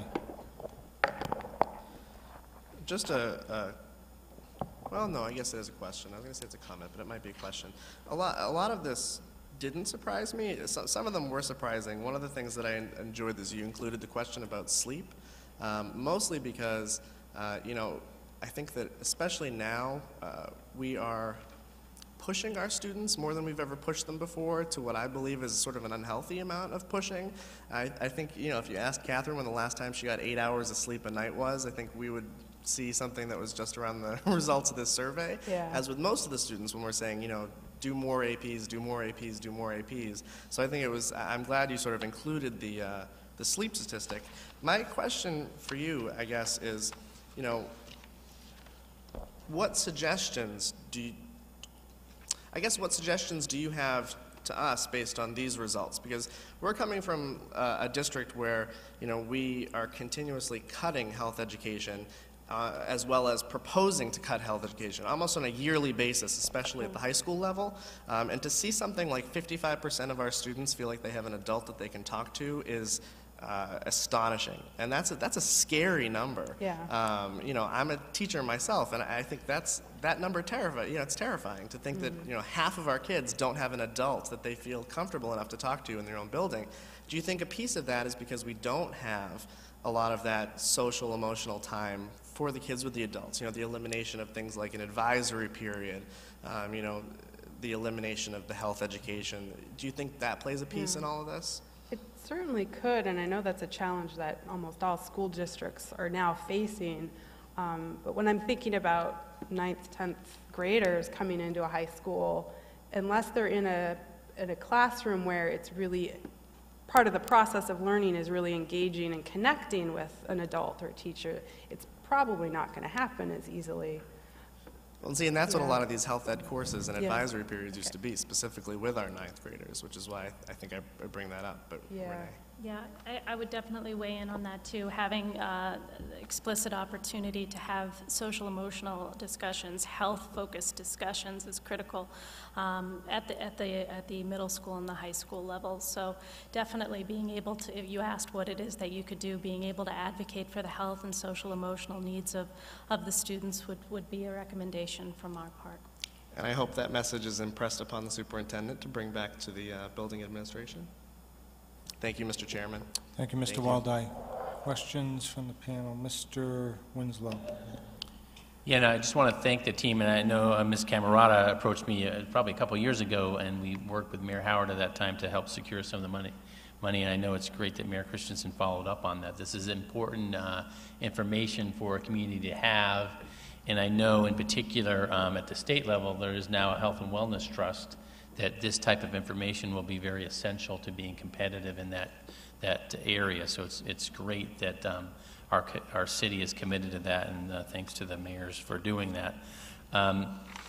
Just a, a, well, no, I guess it is a question. I was going to say it's a comment, but it might be a question. A lot, a lot of this didn't surprise me. So- Some of them were surprising. One of the things that I en- enjoyed is you included the question about sleep, um, mostly because, uh, you know, I think that especially now, uh, we are pushing our students more than we've ever pushed them before to what I believe is sort of an unhealthy amount of pushing. I, I think, you know, if you asked Catherine when the last time she got eight hours of sleep a night was, I think we would see something that was just around the results of this survey. Yeah. As with most of the students when we're saying, you know, do more A Ps, do more A Ps, do more A Ps. So I think it was, I'm glad you sort of included the, uh, the sleep statistic. My question for you, I guess, is, you know, what suggestions do you, I guess what suggestions do you have to us based on these results? Because we're coming from uh, a district where, you know, we are continuously cutting health education uh, as well as proposing to cut health education almost on a yearly basis, especially at the high school level. Um, and to see something like fifty-five percent of our students feel like they have an adult that they can talk to is Uh, astonishing, and that's a, that's a scary number. Yeah. Um, you know, I'm a teacher myself, and I think that's that number terrifying. You know, it's terrifying to think Mm-hmm. that you know half of our kids don't have an adult that they feel comfortable enough to talk to in their own building. Do you think a piece of that is because we don't have a lot of that social emotional time for the kids with the adults? You know, the elimination of things like an advisory period. Um, you know, the elimination of the health education. Do you think that plays a piece Yeah. in all of this? It certainly could, and I know that's a challenge that almost all school districts are now facing. Um, but when I'm thinking about ninth, tenth graders coming into a high school, unless they're in a, in a classroom where it's really, part of the process of learning is really engaging and connecting with an adult or teacher, it's probably not going to happen as easily. Well, see, and that's what a Yeah. lot of these health ed courses and Yeah. advisory periods used to be, specifically with our ninth graders, which is why I think I I bring that up, but Yeah. Renee. Yeah, I, I would definitely weigh in on that too. Having uh, explicit opportunity to have social emotional discussions, health-focused discussions is critical um, at the at the at the middle school and the high school level. So definitely being able to, if you asked what it is that you could do, being able to advocate for the health and social emotional needs of of the students would would be a recommendation from our part. And I hope that message is impressed upon the superintendent to bring back to the uh, building administration. Thank you, Mister Chairman. Thank you, Mister Thank you. Waldeck. Questions from the panel? Mister Winslow. Yeah, no, I just want to thank the team, and I know uh, Miz Camerata approached me uh, probably a couple years ago, and we worked with Mayor Howard at that time to help secure some of the money. Money, and I know it's great that Mayor Christensen followed up on that. This is important uh, information for a community to have, and I know in particular um, at the state level there is now a health and wellness trust that this type of information will be very essential to being competitive in that that area. So it's it's great that um, our co- our city is committed to that, and uh, thanks to the mayors for doing that. Um,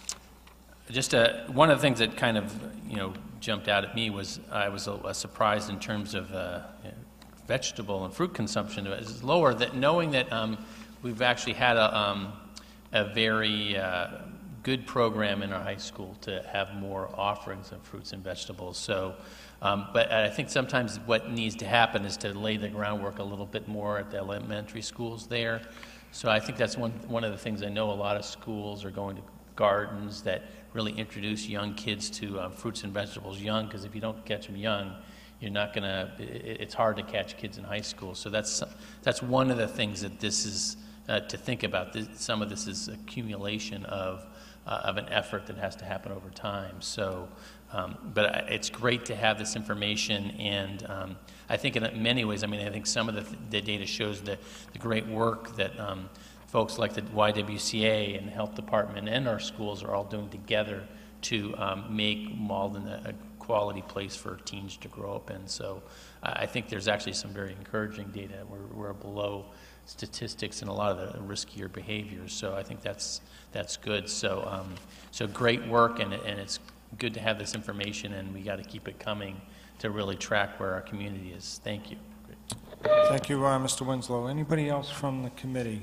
just uh, one of the things that kind of you know jumped out at me was I was a, a surprised in terms of uh, vegetable and fruit consumption. It was lower. That knowing that um, we've actually had a um, a very uh, good program in our high school to have more offerings of fruits and vegetables. So, um, but I think sometimes what needs to happen is to lay the groundwork a little bit more at the elementary schools there. So I think that's one one of the things. I know a lot of schools are going to gardens that really introduce young kids to uh, fruits and vegetables young, because if you don't catch them young, you're not going to, it's hard to catch kids in high school. So that's that's one of the things that this is uh, to think about. This, some of this is accumulation of Uh, of an effort that has to happen over time. So, um, but I- it's great to have this information, and um, I think in many ways, I mean, I think some of the, th- the data shows the, the great work that um, folks like the Y W C A and the Health Department and our schools are all doing together to um, make Malden a, a quality place for teens to grow up in. So I I think there's actually some very encouraging data. We're, we're below statistics and a lot of the riskier behaviors. So I think that's that's good. So um, so great work, and and it's good to have this information, and we got to keep it coming to really track where our community is. Thank you. Great. Thank you, uh, Mister Winslow. Anybody else from the committee?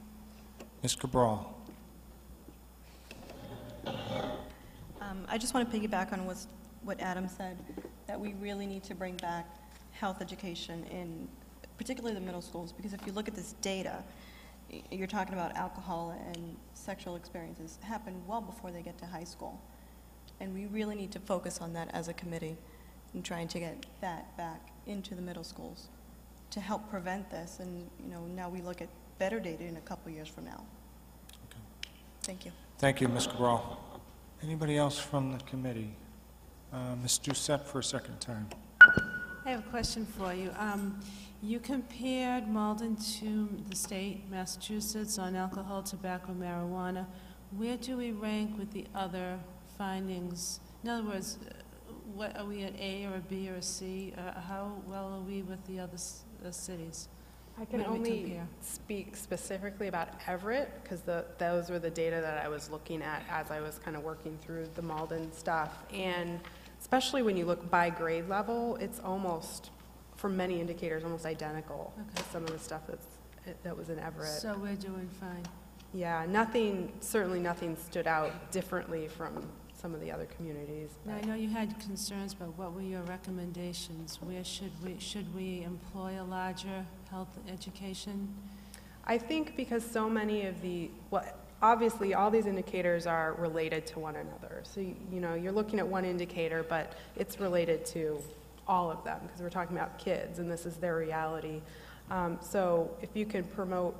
Miz Cabral. Um, I just want to piggyback on what's, what Adam said, that we really need to bring back health education in particularly the middle schools, because if you look at this data, y- you're talking about alcohol and sexual experiences happen well before they get to high school. And we really need to focus on that as a committee and trying to get that back into the middle schools to help prevent this. And, you know, now we look at better data in a couple years from now. Okay. Thank you. Thank you, Miz Cabral. Anybody else from the committee? Uh, Miz Doucette for a second time. I have a question for you. Um, you compared Malden to the state, Massachusetts, on alcohol, tobacco, marijuana. Where do we rank with the other findings? In other words, uh, what, are we at A or a B or a C? Uh, how well are we with the other s- uh, cities? I can Where do we only compare? speak specifically about Everett, because the, those were the data that I was looking at as I was kind of working through the Malden stuff. And especially when you look by grade level, it's almost, for many indicators, almost identical Okay. to some of the stuff that's, that was in Everett. So we're doing fine. Yeah, nothing, certainly nothing stood out differently from some of the other communities. Now, I but- know you had concerns, but what were your recommendations? Where should we, should we employ a larger health education? I think because so many of the, well, obviously, all these indicators are related to one another. So, you you know, you're looking at one indicator, but it's related to all of them, because we're talking about kids, and this is their reality. Um, so if you can promote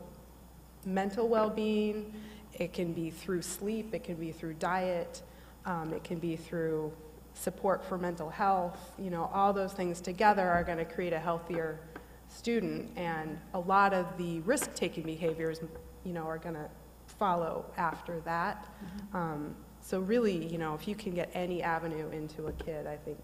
mental well-being, it can be through sleep, it can be through diet, um, it can be through support for mental health, you know, all those things together are going to create a healthier student, and a lot of the risk-taking behaviors, you know, are going to follow after that. Mm-hmm. Um, so really, you know, if you can get any avenue into a kid, I think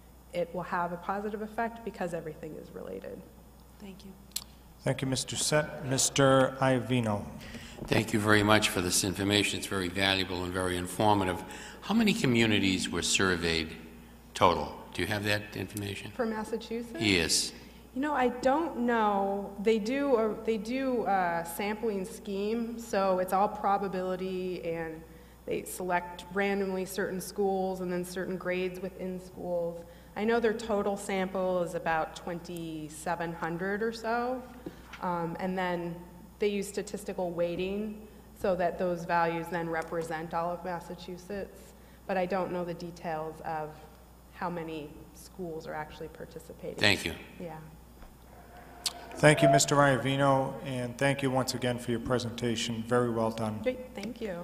it will have a positive effect because everything is related. Thank you. Thank you, Mister Doucette. Mister Iavino. Thank you very much for this information. It's very valuable and very informative. How many communities were surveyed total? Do you have that information? For Massachusetts? Yes. You know, I don't know. They do a, they do a sampling scheme, so it's all probability, and they select randomly certain schools and then certain grades within schools. I know their total sample is about twenty-seven hundred or so, um, and then they use statistical weighting so that those values then represent all of Massachusetts, but I don't know the details of how many schools are actually participating. Thank you. Yeah. Thank you, Mister Iavino, and thank you once again for your presentation. Very well done. Great, thank you.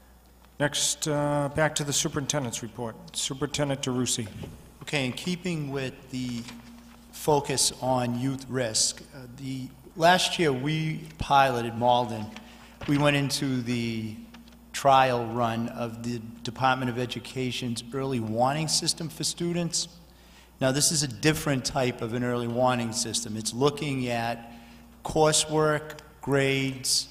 Next, uh, back to the superintendent's report. Superintendent DeRusi. Okay, in keeping with the focus on youth risk, uh, the last year we piloted Malden. We went into the trial run of the Department of Education's early warning system for students. Now, this is a different type of an early warning system. It's looking at coursework, grades,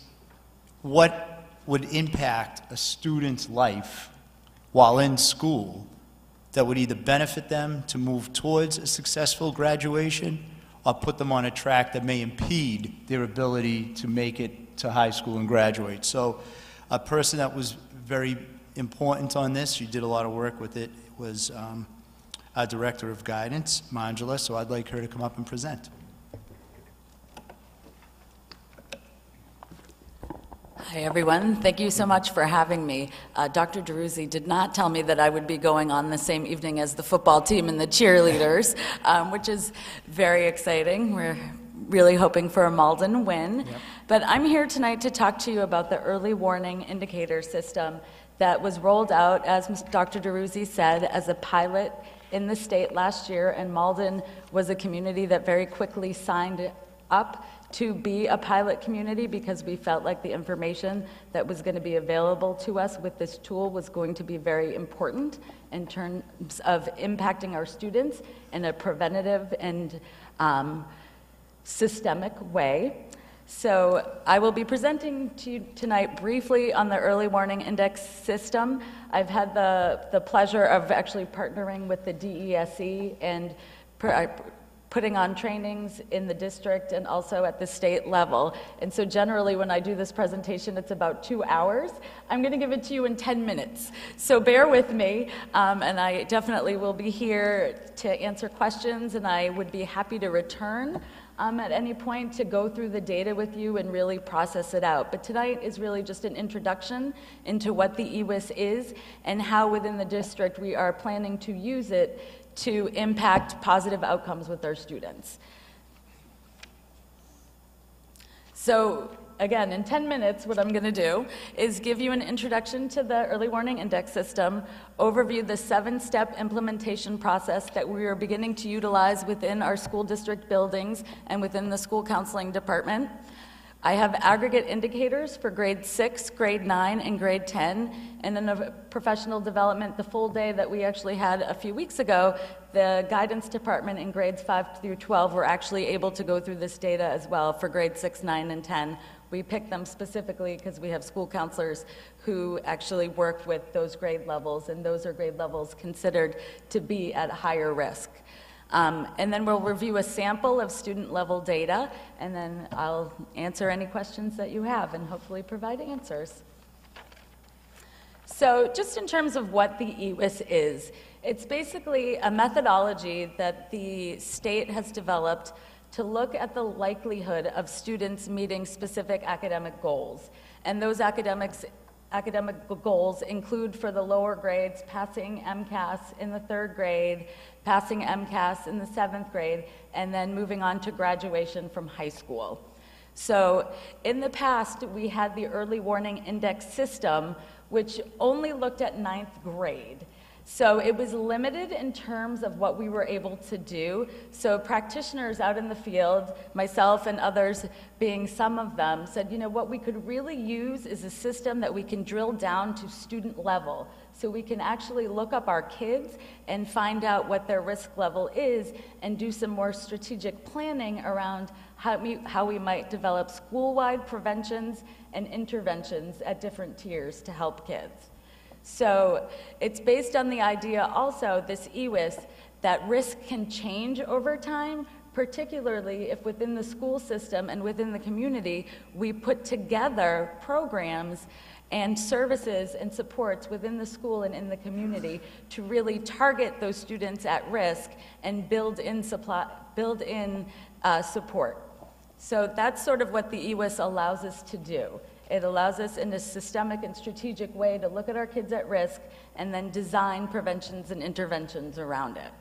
what would impact a student's life while in school that would either benefit them to move towards a successful graduation or put them on a track that may impede their ability to make it to high school and graduate. So a person that was very important on this, she did a lot of work with it, was um, our Director of Guidance, Manjula, so I'd like her to come up and present. Hi, everyone. Thank you so much for having me. Uh, Doctor DeRusi did not tell me that I would be going on the same evening as the football team and the cheerleaders, um, which is very exciting. We're really hoping for a Malden win. Yep. But I'm here tonight to talk to you about the early warning indicator system that was rolled out, as Doctor DeRusi said, as a pilot in the state last year, and Malden was a community that very quickly signed up to be a pilot community because we felt like the information that was going to be available to us with this tool was going to be very important in terms of impacting our students in a preventative and um, systemic way. So I will be presenting to you tonight briefly on the early warning index system. I've had the, the pleasure of actually partnering with the D E S E and per, putting on trainings in the district and also at the state level. And so generally when I do this presentation, it's about two hours. I'm gonna give it to you in ten minutes. So bear with me, um, and I definitely will be here to answer questions, and I would be happy to return um, at any point to go through the data with you and really process it out. But tonight is really just an introduction into what the E W I S is and how within the district we are planning to use it to impact positive outcomes with our students. So again, in ten minutes, what I'm going to do is give you an introduction to the early warning index system, overview the seven-step implementation process that we are beginning to utilize within our school district buildings and within the school counseling department. I have aggregate indicators for grade six, grade nine, and grade ten, and in a professional development, the full day that we actually had a few weeks ago, the guidance department in grades five through twelve were actually able to go through this data as well for grade six, nine, and ten. We picked them specifically because we have school counselors who actually work with those grade levels, and those are grade levels considered to be at higher risk. Um, and then we'll review a sample of student level data, and then I'll answer any questions that you have and hopefully provide answers. So just in terms of what the E W I S is, it's basically a methodology that the state has developed to look at the likelihood of students meeting specific academic goals. And those academics, academic goals include for the lower grades, passing MCAS in the third grade, passing MCAS in the seventh grade, and then moving on to graduation from high school. So in the past, we had the early warning index system, which only looked at ninth grade. So it was limited in terms of what we were able to do. So practitioners out in the field, myself and others being some of them, said, you know, what we could really use is a system that we can drill down to student level. So we can actually look up our kids and find out what their risk level is and do some more strategic planning around how we, how we might develop school-wide preventions and interventions at different tiers to help kids. So it's based on the idea also, this E W I S, that risk can change over time, particularly if within the school system and within the community, we put together programs and services and supports within the school and in the community to really target those students at risk and build in, supply, build in uh, support. So that's sort of what the E W I S allows us to do. It allows us in a systemic and strategic way to look at our kids at risk and then design preventions and interventions around it.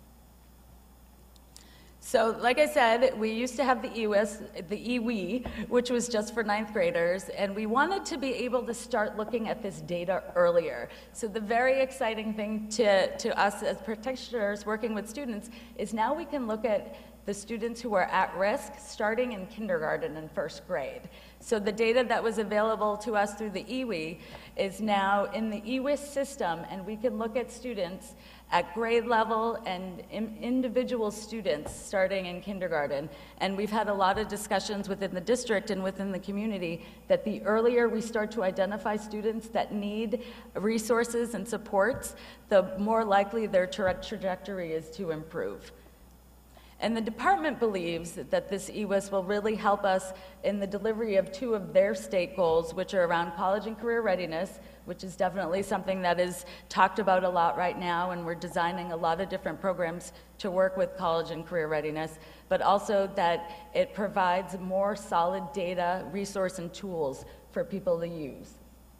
So like I said, we used to have the E W I S, the E W I, which was just for ninth graders, and we wanted to be able to start looking at this data earlier. So the very exciting thing to, to us as practitioners working with students is now we can look at the students who are at risk starting in kindergarten and first grade. So the data that was available to us through the E W I is now in the E W I S system, and we can look at students at grade level and in individual students starting in kindergarten. And we've had a lot of discussions within the district and within the community that the earlier we start to identify students that need resources and supports, the more likely their tra trajectory is to improve. And the department believes that this E W I S will really help us in the delivery of two of their state goals, which are around college and career readiness, which is definitely something that is talked about a lot right now, and we're designing a lot of different programs to work with college and career readiness, but also that it provides more solid data, resource, and tools for people to use.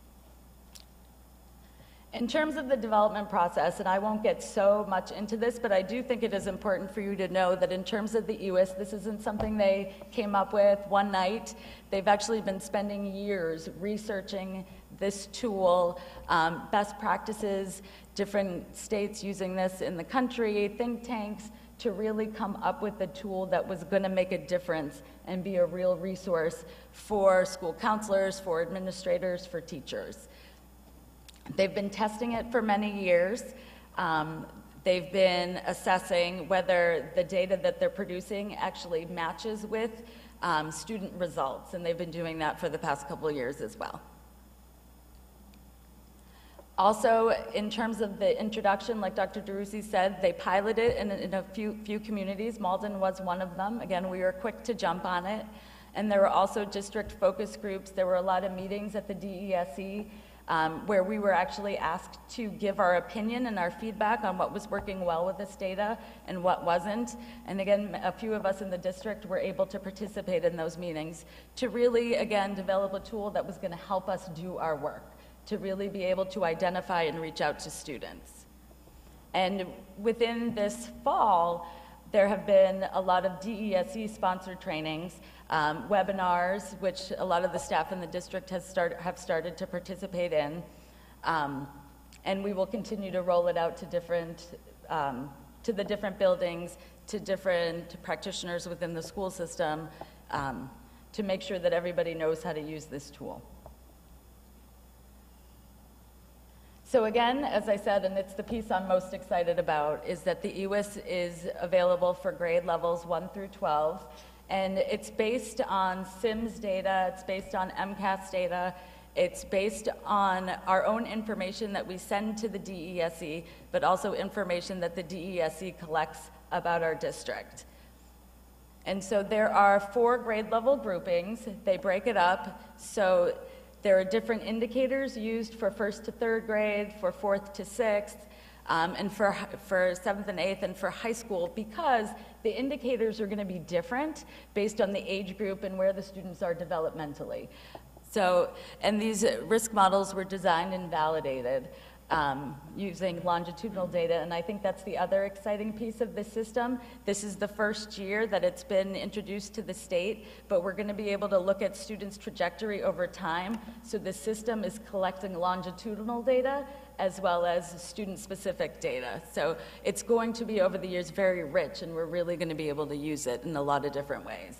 In terms of the development process, and I won't get so much into this, but I do think it is important for you to know that in terms of the E W I S, this isn't something they came up with one night. They've actually been spending years researching this tool, um, best practices, different states using this in the country, think tanks, to really come up with a tool that was going to make a difference and be a real resource for school counselors, for administrators, for teachers. They've been testing it for many years. Um, they've been assessing whether the data that they're producing actually matches with um, student results, and they've been doing that for the past couple of years as well. Also, in terms of the introduction, like Doctor DeRusi said, they piloted it in, in a few, few communities. Malden was one of them. Again, we were quick to jump on it. And there were also district focus groups. There were a lot of meetings at the D E S E um, where we were actually asked to give our opinion and our feedback on what was working well with this data and what wasn't. And again, a few of us in the district were able to participate in those meetings to really, again, develop a tool that was going to help us do our work, to really be able to identify and reach out to students. And within this fall, there have been a lot of D E S E-sponsored trainings, um, webinars, which a lot of the staff in the district has start, have started to participate in. Um, and we will continue to roll it out to different, um, to the different buildings, to different practitioners within the school system, um, to make sure that everybody knows how to use this tool. So again, as I said, and it's the piece I'm most excited about, is that the E W I S is available for grade levels one through twelve, and it's based on SIMS data, it's based on MCAS data, it's based on our own information that we send to the D E S E, but also information that the D E S E collects about our district. And so there are four grade level groupings. They break it up. So there are different indicators used for first to third grade, for fourth to sixth, um, and for, for seventh and eighth, and for high school, because the indicators are going to be different based on the age group and where the students are developmentally. So, and these risk models were designed and validated um, using longitudinal data, and I think that's the other exciting piece of this system. This is the first year that it's been introduced to the state, but we're going to be able to look at students' trajectory over time. So the system is collecting longitudinal data as well as student-specific data. So it's going to be, over the years, very rich, and we're really going to be able to use it in a lot of different ways.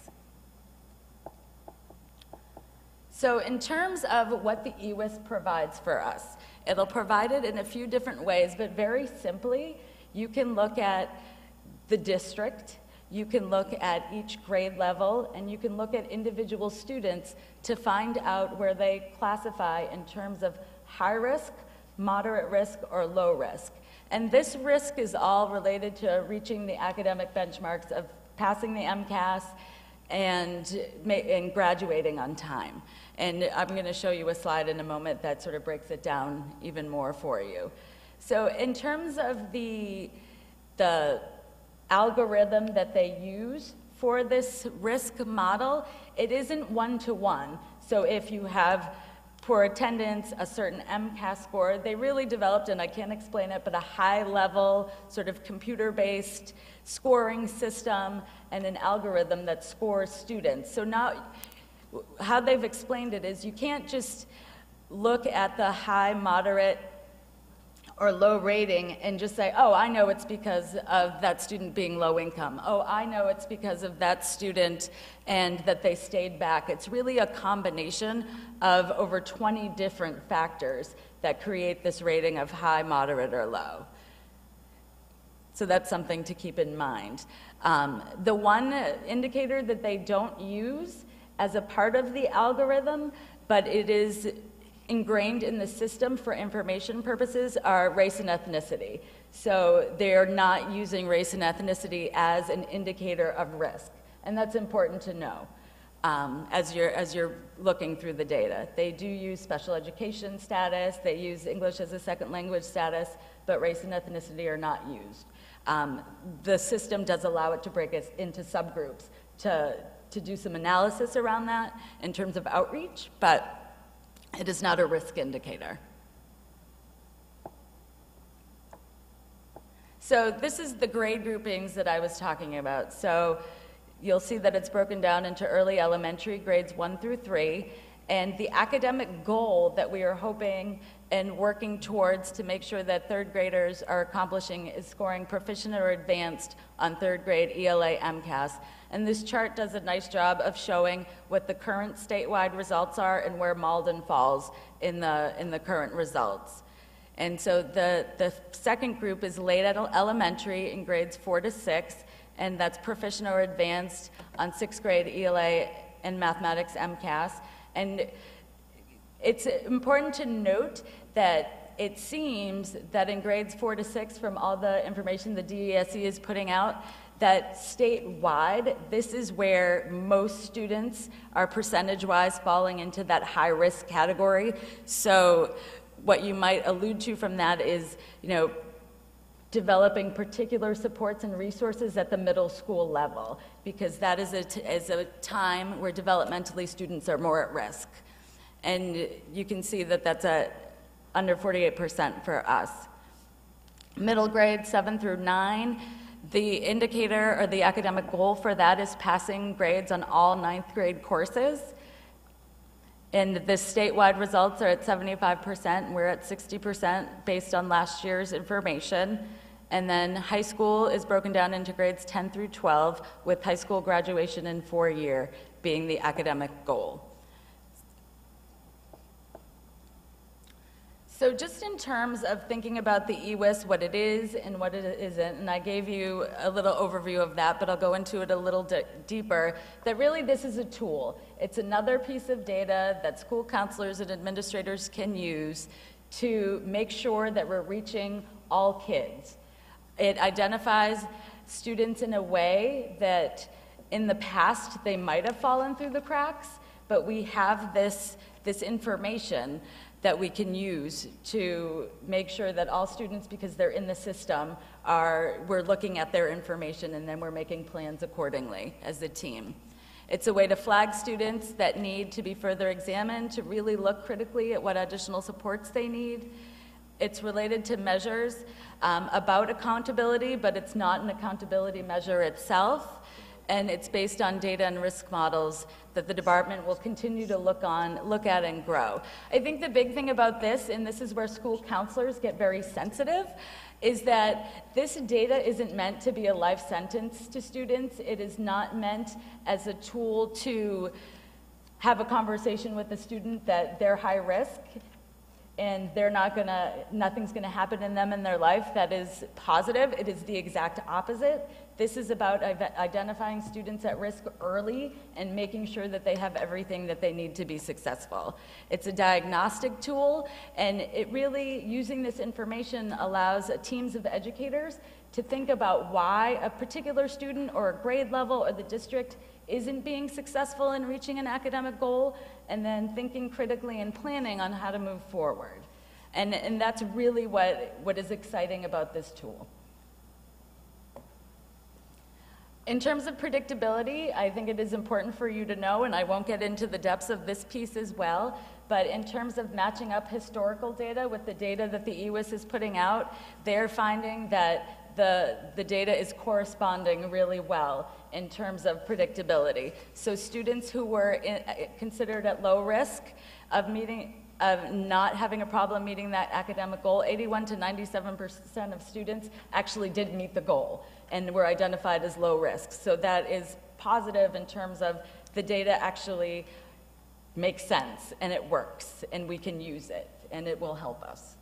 So in terms of what the E W I S provides for us, it'll provide it in a few different ways, but very simply, you can look at the district, you can look at each grade level, and you can look at individual students to find out where they classify in terms of high risk, moderate risk, or low risk. And this risk is all related to reaching the academic benchmarks of passing the MCAS and, and graduating on time. And I'm going to show you a slide in a moment that sort of breaks it down even more for you. So in terms of the, the algorithm that they use for this risk model, it isn't one-to-one. So if you have poor attendance, a certain MCAS score, they really developed, and I can't explain it, but a high-level sort of computer-based scoring system and an algorithm that scores students. So now, how they've explained it is you can't just look at the high, moderate, or low rating and just say, oh, I know it's because of that student being low income. Oh, I know it's because of that student and that they stayed back. It's really a combination of over twenty different factors that create this rating of high, moderate, or low. So that's something to keep in mind. Um, the one indicator that they don't use as a part of the algorithm, but it is ingrained in the system for information purposes, are race and ethnicity. So they're not using race and ethnicity as an indicator of risk. And that's important to know um, as you're, as you're looking through the data. They do use special education status, they use English as a second language status, but race and ethnicity are not used. Um, the system does allow it to break it into subgroups to, to do some analysis around that in terms of outreach, but it is not a risk indicator. So this is the grade groupings that I was talking about. So you'll see that it's broken down into early elementary, grades one through three, and the academic goal that we are hoping and working towards to make sure that third graders are accomplishing is scoring proficient or advanced on third grade E L A MCAS. And this chart does a nice job of showing what the current statewide results are and where Malden falls in the, in the current results. And so the, the second group is late elementary in grades four to six, and that's proficient or advanced on sixth grade E L A and mathematics MCAS. And it's important to note that it seems that in grades four to six, from all the information the D E S E is putting out, that statewide, this is where most students are percentage-wise falling into that high-risk category. So what you might allude to from that is, you know, developing particular supports and resources at the middle school level, because that is a, t is a time where developmentally students are more at risk. And you can see that that's at under forty-eight percent for us. Middle grade, seven through nine, the indicator or the academic goal for that is passing grades on all ninth grade courses. And the statewide results are at seventy-five percent, and we're at sixty percent based on last year's information. And then high school is broken down into grades ten through twelve, with high school graduation in four year being the academic goal. So just in terms of thinking about the E W I S, what it is and what it isn't, and I gave you a little overview of that, but I'll go into it a little deeper, that really this is a tool. It's another piece of data that school counselors and administrators can use to make sure that we're reaching all kids. It identifies students in a way that in the past they might have fallen through the cracks, but we have this, this information that we can use to make sure that all students, because they're in the system, are, we're looking at their information and then we're making plans accordingly as a team. It's a way to flag students that need to be further examined, to really look critically at what additional supports they need. It's related to measures um, about accountability, but it's not an accountability measure itself. And it's based on data and risk models that the department will continue to look on, look at and grow. I think the big thing about this, and this is where school counselors get very sensitive, is that this data isn't meant to be a life sentence to students. It is not meant as a tool to have a conversation with the student that they're high risk and they're not gonna, nothing's gonna happen in them in their life that is positive. It is the exact opposite. This is about identifying students at risk early and making sure that they have everything that they need to be successful. It's a diagnostic tool, and it really, using this information allows teams of educators to think about why a particular student or a grade level or the district isn't being successful in reaching an academic goal, and then thinking critically and planning on how to move forward. And, and that's really what, what is exciting about this tool. In terms of predictability, I think it is important for you to know, and I won't get into the depths of this piece as well, but in terms of matching up historical data with the data that the E W I S is putting out, they're finding that the, the data is corresponding really well in terms of predictability. So students who were in, considered at low risk of meeting, of not having a problem meeting that academic goal, eighty-one to ninety-seven percent of students actually did meet the goal and were identified as low risk. So that is positive in terms of the data actually makes sense and it works and we can use it and it will help us.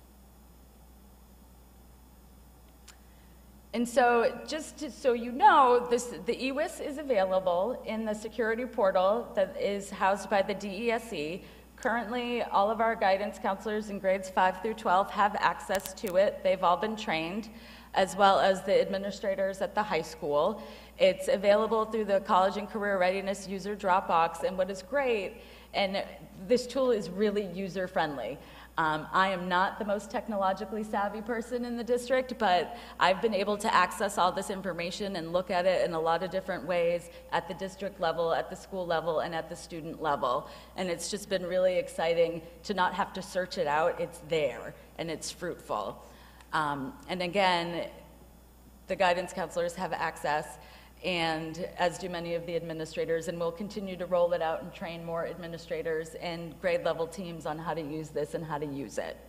And so just to, so you know, this, the E W I S is available in the security portal that is housed by the D E S E. Currently, all of our guidance counselors in grades five through twelve have access to it. They've all been trained, as well as the administrators at the high school. It's available through the College and Career Readiness user Dropbox, and what is great, and this tool is really user-friendly. Um, I am not the most technologically savvy person in the district, but I've been able to access all this information and look at it in a lot of different ways at the district level, at the school level, and at the student level. And it's just been really exciting to not have to search it out. It's there, and it's fruitful. Um, and again, the guidance counselors have access, and as do many of the administrators, and we'll continue to roll it out and train more administrators and grade level teams on how to use this and how to use it.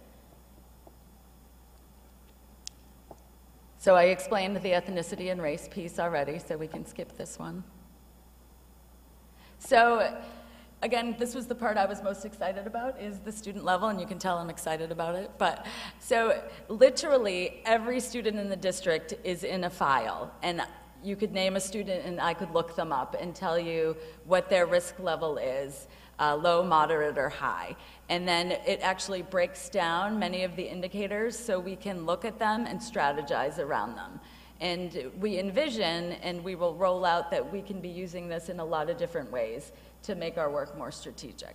So I explained the ethnicity and race piece already, so we can skip this one. So again, this was the part I was most excited about, is the student level, and you can tell I'm excited about it. But so literally every student in the district is in a file, and you could name a student and I could look them up and tell you what their risk level is uh, low, moderate, or high. And then it actually breaks down many of the indicators so we can look at them and strategize around them. And we envision, and we will roll out, that we can be using this in a lot of different ways to make our work more strategic.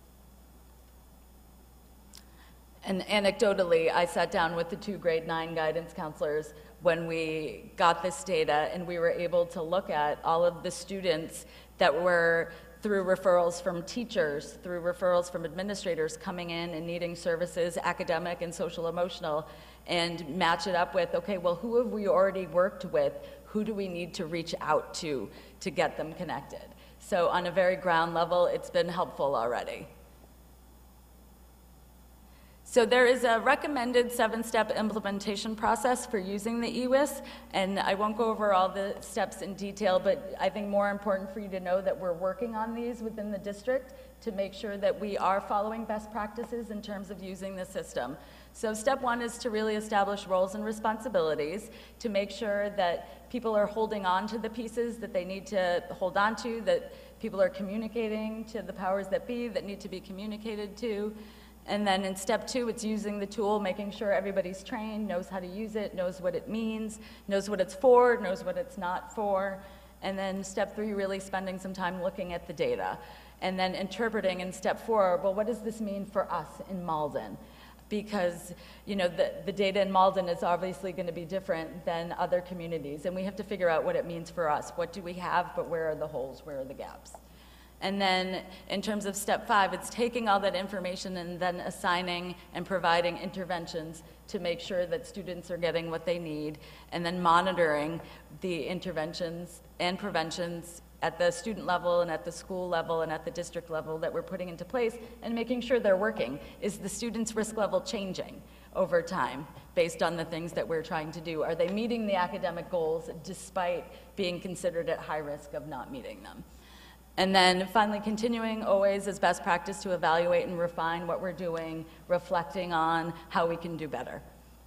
And anecdotally, I sat down with the two grade nine guidance counselors when we got this data, and we were able to look at all of the students that were, through referrals from teachers, through referrals from administrators coming in and needing services, academic and social emotional, and match it up with, okay, well, who have we already worked with? Who do we need to reach out to to get them connected? So on a very ground level, it's been helpful already. So there is a recommended seven-step implementation process for using the E W I S, and I won't go over all the steps in detail, but I think more important for you to know that we're working on these within the district to make sure that we are following best practices in terms of using the system. So step one is to really establish roles and responsibilities to make sure that people are holding on to the pieces that they need to hold on to, that people are communicating to the powers that be that need to be communicated to. And then in step two, it's using the tool, making sure everybody's trained, knows how to use it, knows what it means, knows what it's for, knows what it's not for. And then step three, really spending some time looking at the data. And then interpreting in step four, well, what does this mean for us in Malden? Because, you know, the, the data in Malden is obviously going to be different than other communities. And we have to figure out what it means for us. What do we have, but where are the holes? Where are the gaps? And then in terms of step five, it's taking all that information and then assigning and providing interventions to make sure that students are getting what they need, and then monitoring the interventions and preventions at the student level and at the school level and at the district level that we're putting into place, and making sure they're working. Is the student's risk level changing over time based on the things that we're trying to do? Are they meeting the academic goals despite being considered at high risk of not meeting them? And then finally, continuing always as best practice to evaluate and refine what we're doing, reflecting on how we can do better.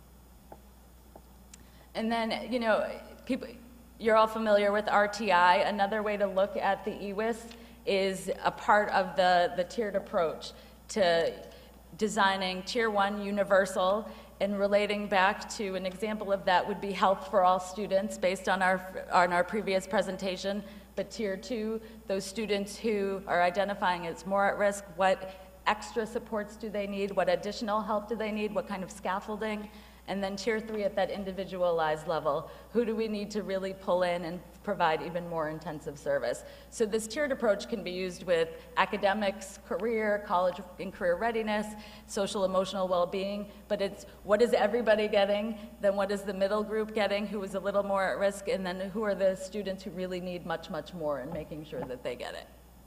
And then, you know, people, you're all familiar with R T I. Another way to look at the E W I S is a part of the, the tiered approach to designing tier one universal, and relating back to an example of that would be health for all students based on our, on our previous presentation. But tier two, those students who are identifying as more at risk, what extra supports do they need? What additional help do they need? What kind of scaffolding? And then tier three at that individualized level, who do we need to really pull in and provide even more intensive service? So this tiered approach can be used with academics, career, college and career readiness, social emotional well-being, but it's what is everybody getting, then what is the middle group getting, who is a little more at risk, and then who are the students who really need much, much more, and making sure that they get it.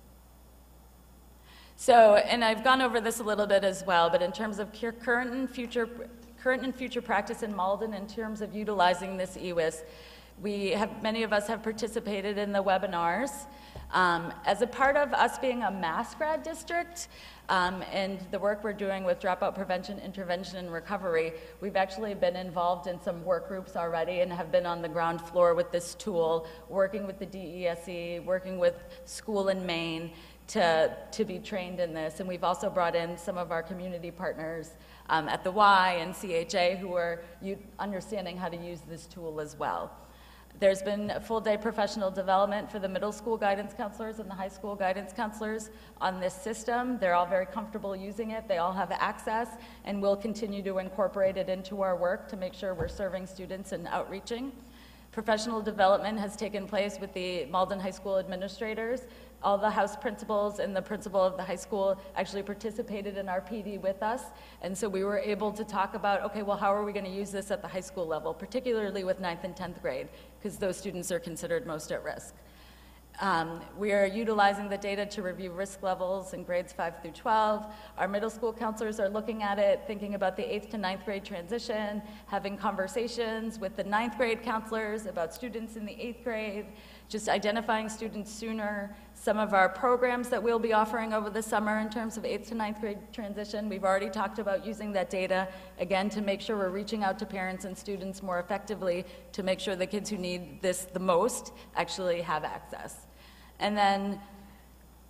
So, and I've gone over this a little bit as well, but in terms of current and future current and future practice in Malden in terms of utilizing this E W I S, we have, many of us have participated in the webinars. Um, as a part of us being a mass grad district um, and the work we're doing with dropout prevention, intervention, and recovery, we've actually been involved in some work groups already and have been on the ground floor with this tool, working with the D E S E, working with School in Maine to, to be trained in this. And we've also brought in some of our community partners um, at the Y and C H A who are u- understanding how to use this tool as well. There's been a full-day professional development for the middle school guidance counselors and the high school guidance counselors on this system. They're all very comfortable using it. They all have access, and we'll continue to incorporate it into our work to make sure we're serving students and outreaching. Professional development has taken place with the Malden High School administrators. All the house principals and the principal of the high school actually participated in our P D with us, and so we were able to talk about, okay, well, how are we going to use this at the high school level, particularly with ninth and tenth grade, because those students are considered most at risk. Um, we are utilizing the data to review risk levels in grades five through twelve. Our middle school counselors are looking at it, thinking about the eighth to ninth grade transition, having conversations with the ninth grade counselors about students in the eighth grade, just identifying students sooner. Some of our programs that we'll be offering over the summer in terms of eighth to ninth grade transition, we've already talked about using that data, again, to make sure we're reaching out to parents and students more effectively to make sure the kids who need this the most actually have access. And then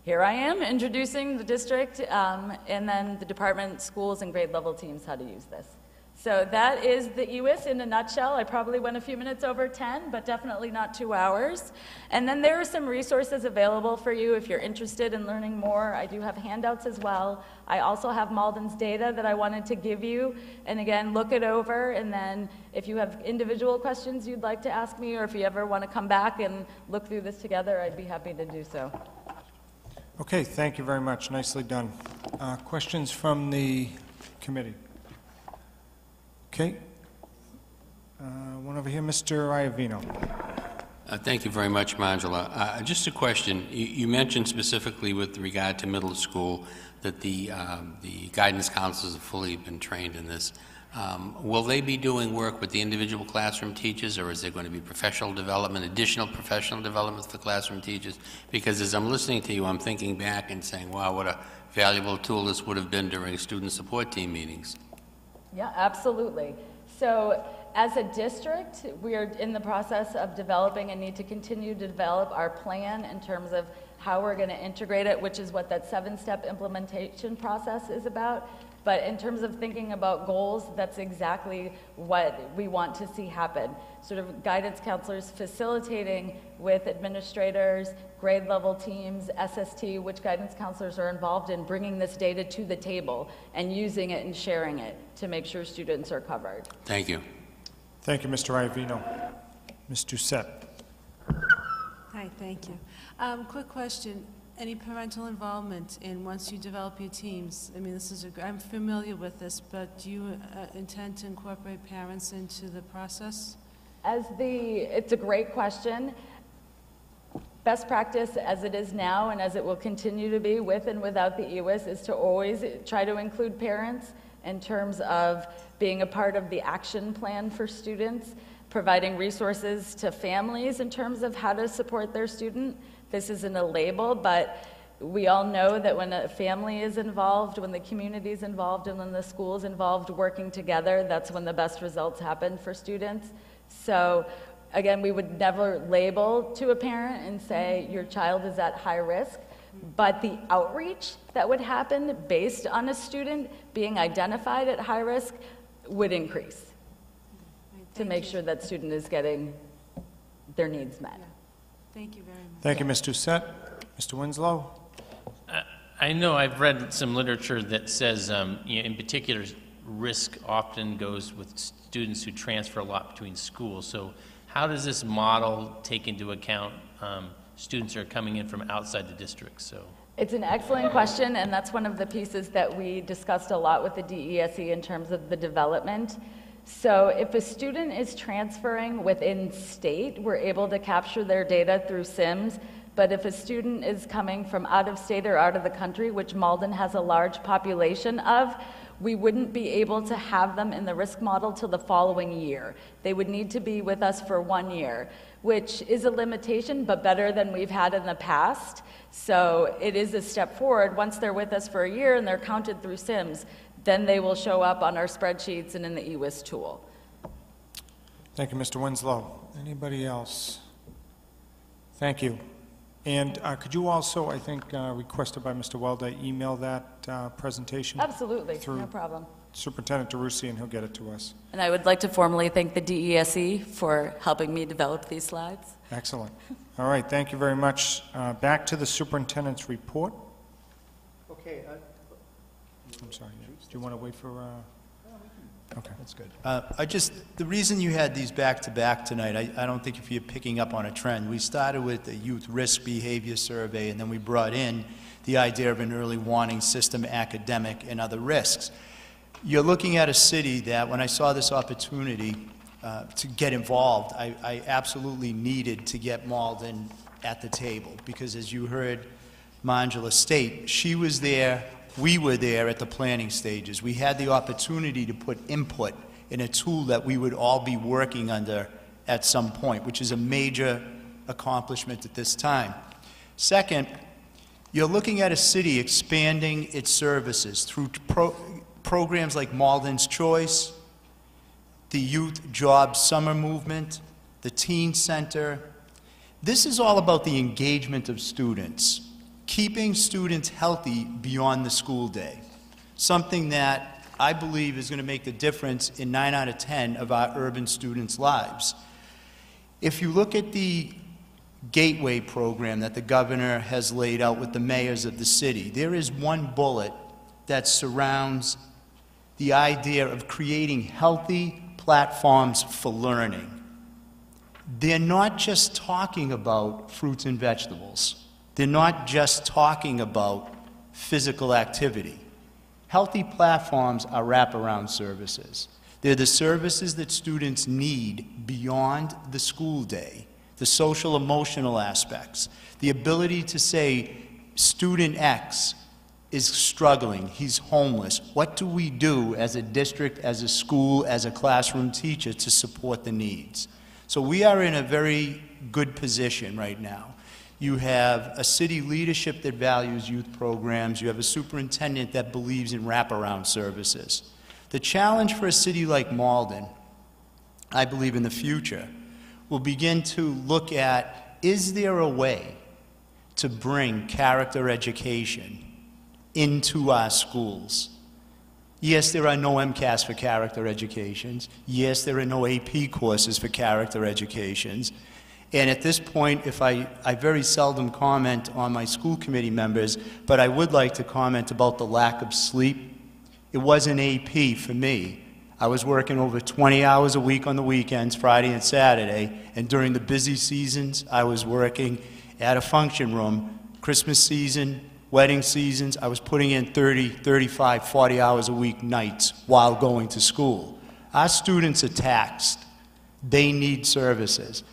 here I am introducing the district um, and then the department, schools, and grade level teams how to use this. So that is the E W I S in a nutshell. I probably went a few minutes over ten, but definitely not two hours. And then there are some resources available for you if you're interested in learning more. I do have handouts as well. I also have Malden's data that I wanted to give you. And again, look it over, and then if you have individual questions you'd like to ask me, or if you ever want to come back and look through this together, I'd be happy to do so. Okay, thank you very much. Nicely done. Uh, questions from the committee? Okay. Uh, one over here, Mister Iavino. Uh, thank you very much, Manjula. Uh, just a question. You, you mentioned specifically with regard to middle school that the, um, the guidance counselors have fully been trained in this. Um, will they be doing work with the individual classroom teachers, or is there going to be professional development, additional professional development for classroom teachers? Because as I'm listening to you, I'm thinking back and saying, wow, what a valuable tool this would have been during student support team meetings. Yeah, absolutely. So as a district, we are in the process of developing and need to continue to develop our plan in terms of how we're going to integrate it, which is what that seven-step implementation process is about. But in terms of thinking about goals, that's exactly what we want to see happen. Sort of guidance counselors facilitating with administrators, grade level teams, S S T, which guidance counselors are involved in bringing this data to the table and using it and sharing it to make sure students are covered. Thank you. Thank you, Mister Iavino. Miz Doucette. Hi, thank you. Um, quick question. Any parental involvement in once you develop your teams? I mean, this is a, I'm familiar with this, but do you uh, intend to incorporate parents into the process? As the, it's a great question. Best practice as it is now and as it will continue to be with and without the E W I S is to always try to include parents in terms of being a part of the action plan for students, providing resources to families in terms of how to support their student. This isn't a label, but we all know that when a family is involved, when the community is involved, and when the school is involved working together, that's when the best results happen for students. So again, we would never label to a parent and say your child is at high risk, but the outreach that would happen based on a student being identified at high risk would increase to make sure that student is getting their needs met. Yeah. Thank you very much. Thank you, Miz Doucette. Mister Winslow. Uh, I know I've read some literature that says, um, you know, in particular, risk often goes with students who transfer a lot between schools. So how does this model take into account um, students who are coming in from outside the district? So it's an excellent question, and that's one of the pieces that we discussed a lot with the D E S E in terms of the development. So if a student is transferring within state, we're able to capture their data through SIMS. But if a student is coming from out of state or out of the country, which Malden has a large population of, we wouldn't be able to have them in the risk model till the following year. They would need to be with us for one year, which is a limitation, but better than we've had in the past. So it is a step forward. Once they're with us for a year and they're counted through SIMS, then they will show up on our spreadsheets and in the E W I S tool. Thank you, Mister Winslow. Anybody else? Thank you. And uh, could you also, I think, uh, requested by Mister Weldy, email that uh, presentation? Absolutely, through no problem. Superintendent DeRusi, and he'll get it to us. And I would like to formally thank the D E S E for helping me develop these slides. Excellent. All right, thank you very much. Uh, back to the superintendent's report. Okay. Uh, I'm sorry. Yeah. Do you want to wait for? Uh... Okay, that's good. Uh, I just the reason you had these back to back tonight, I, I don't think if you're picking up on a trend. We started with the youth risk behavior survey, and then we brought in the idea of an early warning system, academic, and other risks. You're looking at a city that, when I saw this opportunity uh, to get involved, I, I absolutely needed to get Malden at the table, because as you heard Manjula state, she was there, we were there at the planning stages. We had the opportunity to put input in a tool that we would all be working under at some point, which is a major accomplishment at this time. Second, you're looking at a city expanding its services through pro programs like Malden's Choice, the Youth Job Summer Movement, the Teen Center. This is all about the engagement of students, keeping students healthy beyond the school day, something that I believe is going to make the difference in nine out of ten of our urban students' lives. If you look at the Gateway program that the governor has laid out with the mayors of the city, there is one bullet that surrounds the idea of creating healthy platforms for learning. They're not just talking about fruits and vegetables. They're not just talking about physical activity. Healthy platforms are wraparound services. They're the services that students need beyond the school day, the social emotional aspects, the ability to say, student X is struggling, he's homeless. What do we do as a district, as a school, as a classroom teacher to support the needs? So we are in a very good position right now. You have a city leadership that values youth programs. You have a superintendent that believes in wraparound services. The challenge for a city like Malden, I believe in the future, will begin to look at, is there a way to bring character education into our schools? Yes, there are no MCAS for character educations. Yes, there are no A P courses for character educations. And at this point, if I, I very seldom comment on my school committee members, but I would like to comment about the lack of sleep. It wasn't A P for me. I was working over twenty hours a week on the weekends, Friday and Saturday, and during the busy seasons, I was working at a function room. Christmas season, wedding seasons, I was putting in thirty, thirty-five, forty hours a week nights while going to school. Our students are taxed. They need services.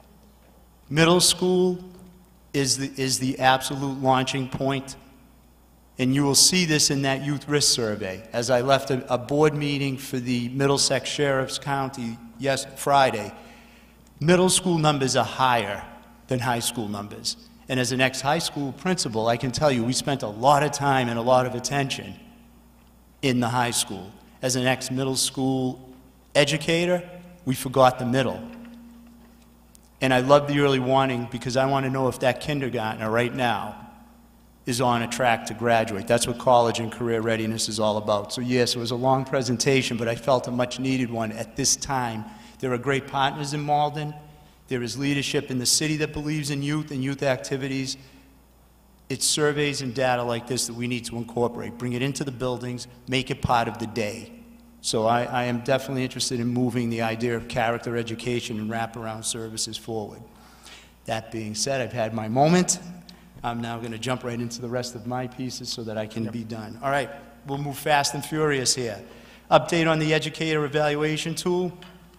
Middle school is the, is the absolute launching point, and you will see this in that youth risk survey. As I left a, a board meeting for the Middlesex Sheriff's County yes, Friday, middle school numbers are higher than high school numbers. And as an ex-high school principal, I can tell you we spent a lot of time and a lot of attention in the high school. As an ex-middle school educator, we forgot the middle. And I love the early warning because I want to know if that kindergartner right now is on a track to graduate. That's what college and career readiness is all about. So yes, it was a long presentation, but I felt a much needed one at this time. There are great partners in Malden. There is leadership in the city that believes in youth and youth activities. It's surveys and data like this that we need to incorporate. Bring it into the buildings, make it part of the day. So I, I am definitely interested in moving the idea of character education and wraparound services forward. That being said, I've had my moment. I'm now going to jump right into the rest of my pieces so that I can yep. be done. All right, we'll move fast and furious here. Update on the educator evaluation tool.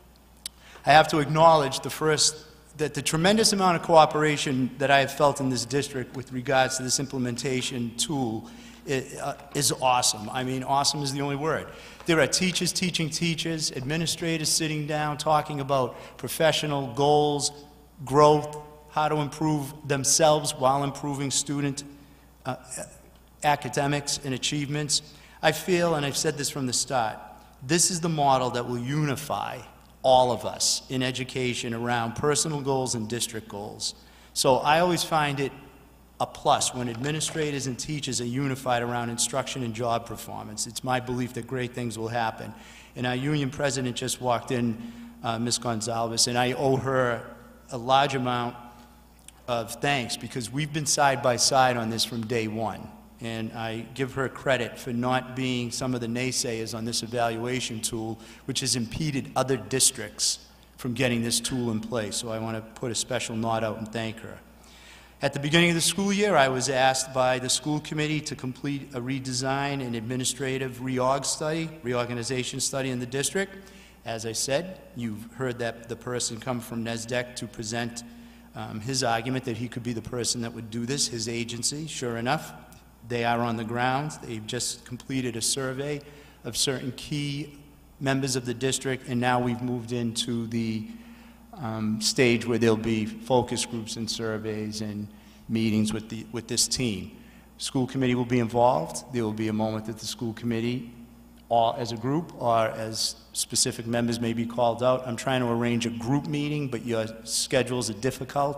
I have to acknowledge the first, that the tremendous amount of cooperation that I have felt in this district with regards to this implementation tool is, uh, is awesome. I mean, awesome is the only word. There are teachers teaching teachers, administrators sitting down, talking about professional goals, growth, how to improve themselves while improving student uh, academics and achievements. I feel, and I've said this from the start, this is the model that will unify all of us in education around personal goals and district goals. So I always find it a plus when administrators and teachers are unified around instruction and job performance. It's my belief that great things will happen. And our union president just walked in, uh, Miz Gonzalez, and I owe her a large amount of thanks because we've been side by side on this from day one. And I give her credit for not being some of the naysayers on this evaluation tool, which has impeded other districts from getting this tool in place. So I want to put a special nod out and thank her. At the beginning of the school year, I was asked by the school committee to complete a redesign and administrative reorg study, reorganization study in the district. As I said, you've heard that the person come from NESDEC to present um, his argument that he could be the person that would do this, his agency. Sure enough, they are on the ground. They've just completed a survey of certain key members of the district, and now we've moved into the um, stage where there'll be focus groups and surveys and meetings with, the, with this team. School committee will be involved. There will be a moment that the school committee, or as a group, or as specific members may be called out. I'm trying to arrange a group meeting, but your schedules are difficult,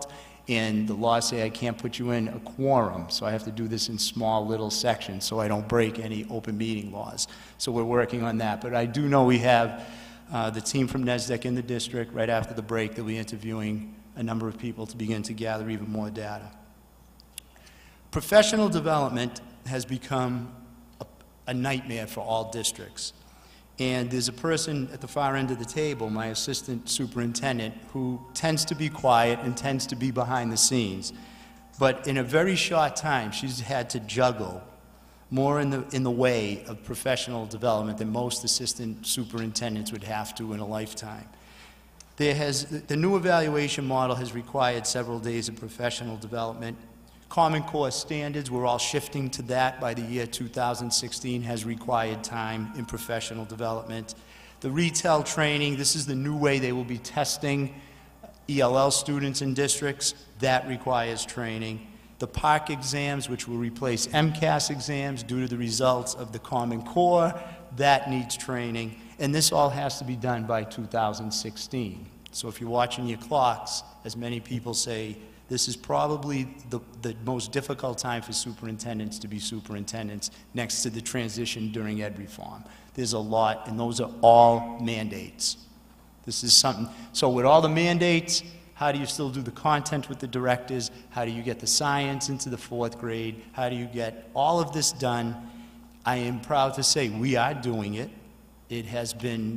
And the laws say I can't put you in a quorum, so I have to do this in small little sections so I don't break any open meeting laws. So we're working on that. But I do know we have uh, the team from NESDEC in the district. Right after the break, they'll be interviewing a number of people to begin to gather even more data. Professional development has become a, a nightmare for all districts. And there's a person at the far end of the table, my assistant superintendent, who tends to be quiet and tends to be behind the scenes. But in a very short time, she's had to juggle more in the, in the way of professional development than most assistant superintendents would have to in a lifetime. There has, the new evaluation model has required several days of professional development. Common Core standards, we're all shifting to that by the year two thousand sixteen, has required time in professional development. The retail training, this is the new way they will be testing E L L students in districts. That requires training. The PARCC exams, which will replace MCAS exams due to the results of the Common Core, that needs training. And this all has to be done by two thousand sixteen. So if you're watching your clocks, as many people say, this is probably the, the most difficult time for superintendents to be superintendents next to the transition during ed reform. There's a lot, and those are all mandates. This is something, so with all the mandates, how do you still do the content with the directors? How do you get the science into the fourth grade? How do you get all of this done? I am proud to say we are doing it. It has been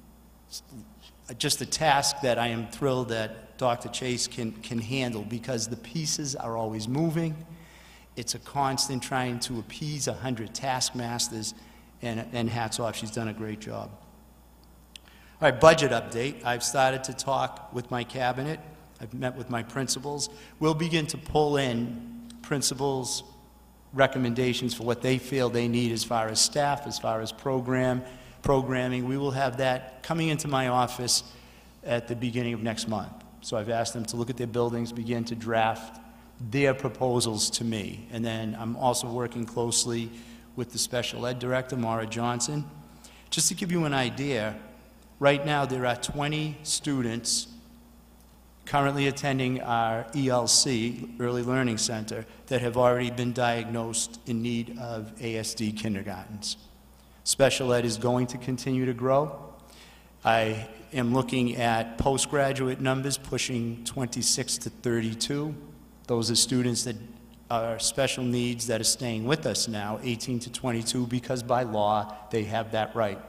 just a task that I am thrilled that Doctor Chase can, can handle, because the pieces are always moving. It's a constant trying to appease a hundred taskmasters, and, and hats off, she's done a great job. All right, budget update. I've started to talk with my cabinet. I've met with my principals. We'll begin to pull in principals' recommendations for what they feel they need as far as staff, as far as program, programming. We will have that coming into my office at the beginning of next month. So I've asked them to look at their buildings, begin to draft their proposals to me. And then I'm also working closely with the special ed director, Maura Johnson. Just to give you an idea, right now there are twenty students currently attending our E L C, Early Learning Center, that have already been diagnosed in need of A S D kindergartens. Special ed is going to continue to grow. I am looking at postgraduate numbers pushing twenty-six to thirty-two. Those are students that are special needs that are staying with us now, eighteen to twenty-two, because by law they have that right.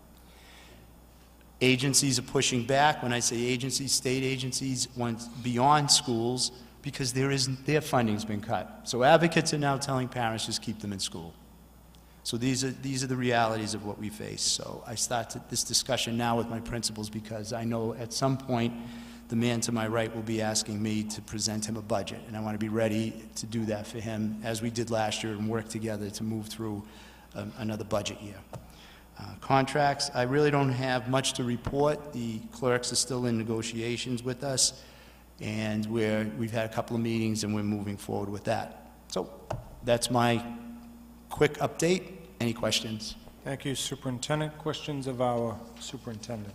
Agencies are pushing back. When I say agencies, state agencies went beyond schools because there isn't, their funding's been cut. So advocates are now telling parents just keep them in school. So these are, these are the realities of what we face. So I started this discussion now with my principals because I know at some point the man to my right will be asking me to present him a budget, and I want to be ready to do that for him as we did last year and work together to move through um, another budget year. Uh, contracts, I really don't have much to report. The clerks are still in negotiations with us, and we're, we've had a couple of meetings and we're moving forward with that. So that's my quick update. Any questions? Thank you, Superintendent. Questions of our Superintendent?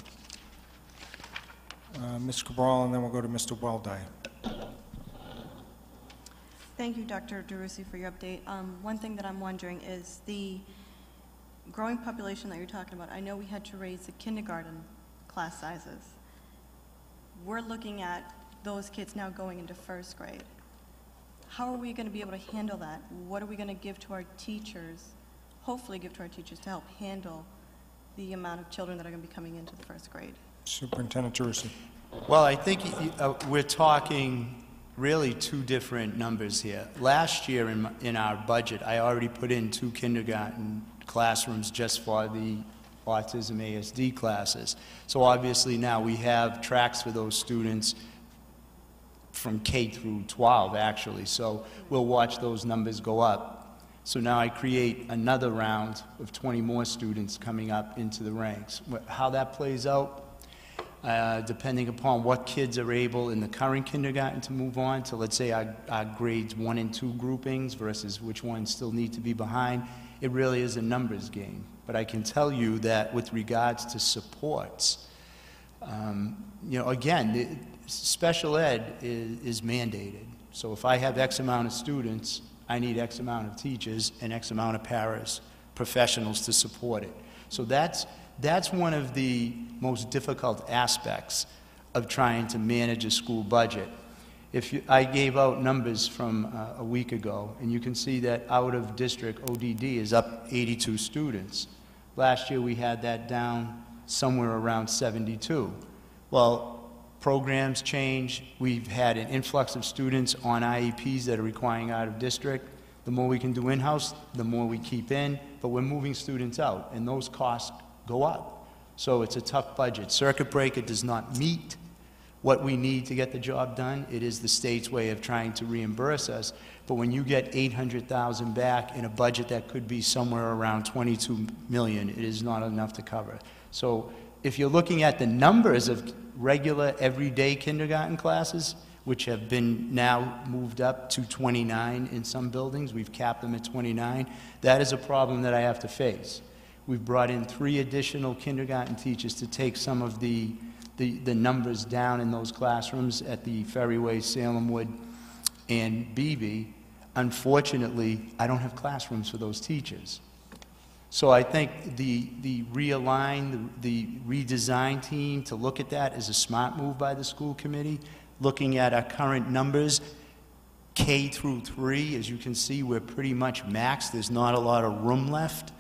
Uh, Miz Cabral, and then we'll go to Mister Weldy. Thank you, Doctor DeRusi, for your update. Um, one thing that I'm wondering is the growing population that you're talking about. I know we had to raise the kindergarten class sizes. We're looking at those kids now going into first grade. How are we going to be able to handle that? What are we going to give to our teachers, hopefully give to our teachers to help handle the amount of children that are going to be coming into the first grade? Superintendent DeRusi. Well, I think uh, we're talking really two different numbers here. Last year in, my, in our budget, I already put in two kindergarten classrooms just for the autism A S D classes. So obviously now we have tracks for those students from K through twelve, actually. So we'll watch those numbers go up. So now I create another round of twenty more students coming up into the ranks. How that plays out, uh, depending upon what kids are able in the current kindergarten to move on to, let's say, our, our grades one and two groupings versus which ones still need to be behind, it really is a numbers game. But I can tell you that with regards to supports, um, you know, again, it, special ed is, is mandated. So if I have X amount of students, I need X amount of teachers and X amount of paras, professionals to support it. So that's, that's one of the most difficult aspects of trying to manage a school budget. If you, I gave out numbers from uh, a week ago, and you can see that out of district, O D D is up eighty-two students. Last year, we had that down somewhere around seventy-two. Well, programs change. We've had an influx of students on I E Ps that are requiring out of district. The more we can do in-house, the more we keep in, but we're moving students out, and those costs go up. So it's a tough budget. Circuit breaker does not meet what we need to get the job done. It is the state's way of trying to reimburse us. But when you get eight hundred thousand back in a budget that could be somewhere around twenty-two million, it is not enough to cover. So if you're looking at the numbers of regular, everyday kindergarten classes, which have been now moved up to twenty-nine in some buildings, we've capped them at twenty-nine, that is a problem that I have to face. We've brought in three additional kindergarten teachers to take some of the The, the numbers down in those classrooms at the Ferryway, Salemwood, and Beebe. Unfortunately, I don't have classrooms for those teachers. So I think the, the realign, the, the redesign team to look at that is a smart move by the school committee. Looking at our current numbers, K through three, as you can see, we're pretty much maxed. There's not a lot of room left.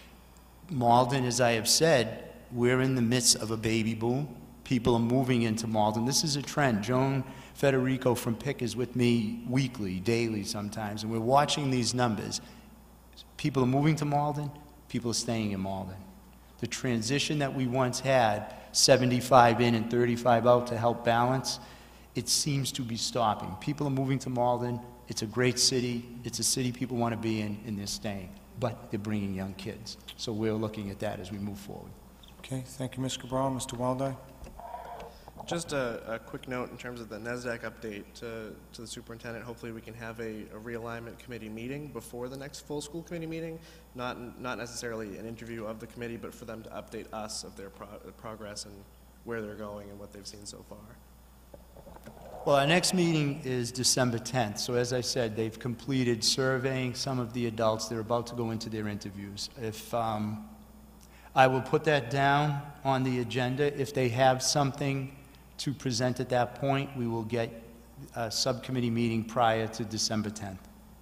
Malden, as I have said, we're in the midst of a baby boom. People are moving into Malden. This is a trend. Joan Federico from P I C is with me weekly, daily sometimes, and we're watching these numbers. People are moving to Malden. People are staying in Malden. The transition that we once had, seventy-five in and thirty-five out to help balance, it seems to be stopping. People are moving to Malden. It's a great city. It's a city people want to be in, and they're staying. But they're bringing young kids. So we're looking at that as we move forward. Okay, thank you, Miz Cabral. Mister Waldeck? Just a, a quick note in terms of the NESDAQ update to, to the superintendent. Hopefully we can have a, a realignment committee meeting before the next full school committee meeting. Not, not necessarily an interview of the committee, but for them to update us of their pro progress and where they're going and what they've seen so far. Well, our next meeting is December tenth. So as I said, they've completed surveying some of the adults. They're about to go into their interviews. If um, I will put that down on the agenda. If they have something to present at that point, we will get a subcommittee meeting prior to December tenth.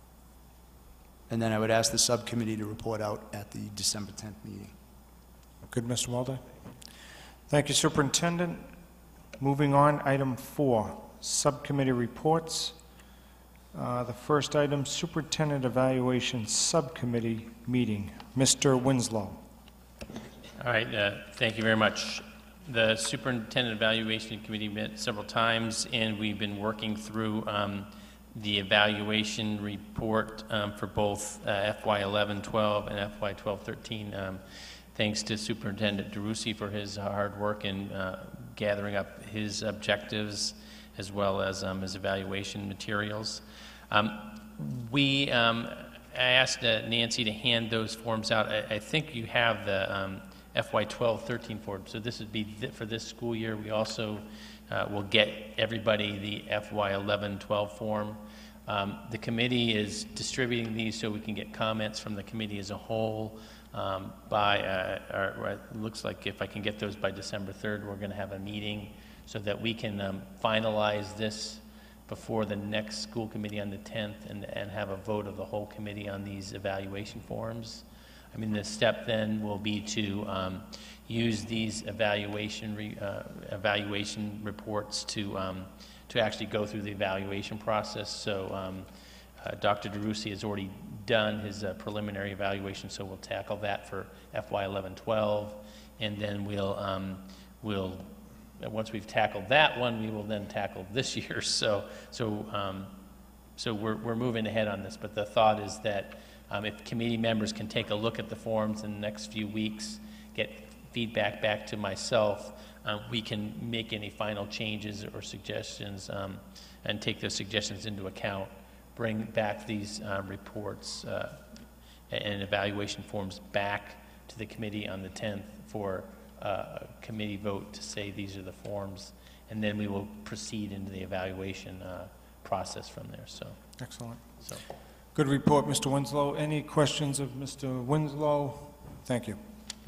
And then I would ask the subcommittee to report out at the December tenth meeting. Good, Mister Waldeck. Thank you, Superintendent. Moving on, item four, subcommittee reports. Uh, the first item, Superintendent Evaluation Subcommittee meeting. Mister Winslow. All right, uh, thank you very much. The Superintendent Evaluation Committee met several times, and we've been working through um, the evaluation report um, for both uh, F Y eleven twelve and F Y twelve thirteen. Um, thanks to Superintendent DeRusi for his uh, hard work in uh, gathering up his objectives as well as um, his evaluation materials. Um, we, um, I asked uh, Nancy to hand those forms out. I, I think you have the um, F Y twelve thirteen form. So this would be th for this school year. We also uh, will get everybody the F Y eleven twelve form. Um, the committee is distributing these so we can get comments from the committee as a whole um, by, uh, or, or it looks like if I can get those by December third, we're going to have a meeting so that we can um, finalize this before the next school committee on the tenth and, and have a vote of the whole committee on these evaluation forms. I mean, the step then will be to um, use these evaluation re, uh, evaluation reports to um, to actually go through the evaluation process. So um, uh, Doctor DeRusi has already done his uh, preliminary evaluation, so we'll tackle that for F Y eleven twelve, and then we'll um, we'll once we've tackled that one, we will then tackle this year. So so um, so we're we're moving ahead on this, but the thought is that. Um, if committee members can take a look at the forms in the next few weeks, get feedback back to myself, um, we can make any final changes or suggestions um, and take those suggestions into account, bring back these uh, reports uh, and evaluation forms back to the committee on the tenth for uh, a committee vote to say these are the forms and then we will proceed into the evaluation uh, process from there, so. Excellent. So. Good report, Mister Winslow. Any questions of Mister Winslow? Thank you.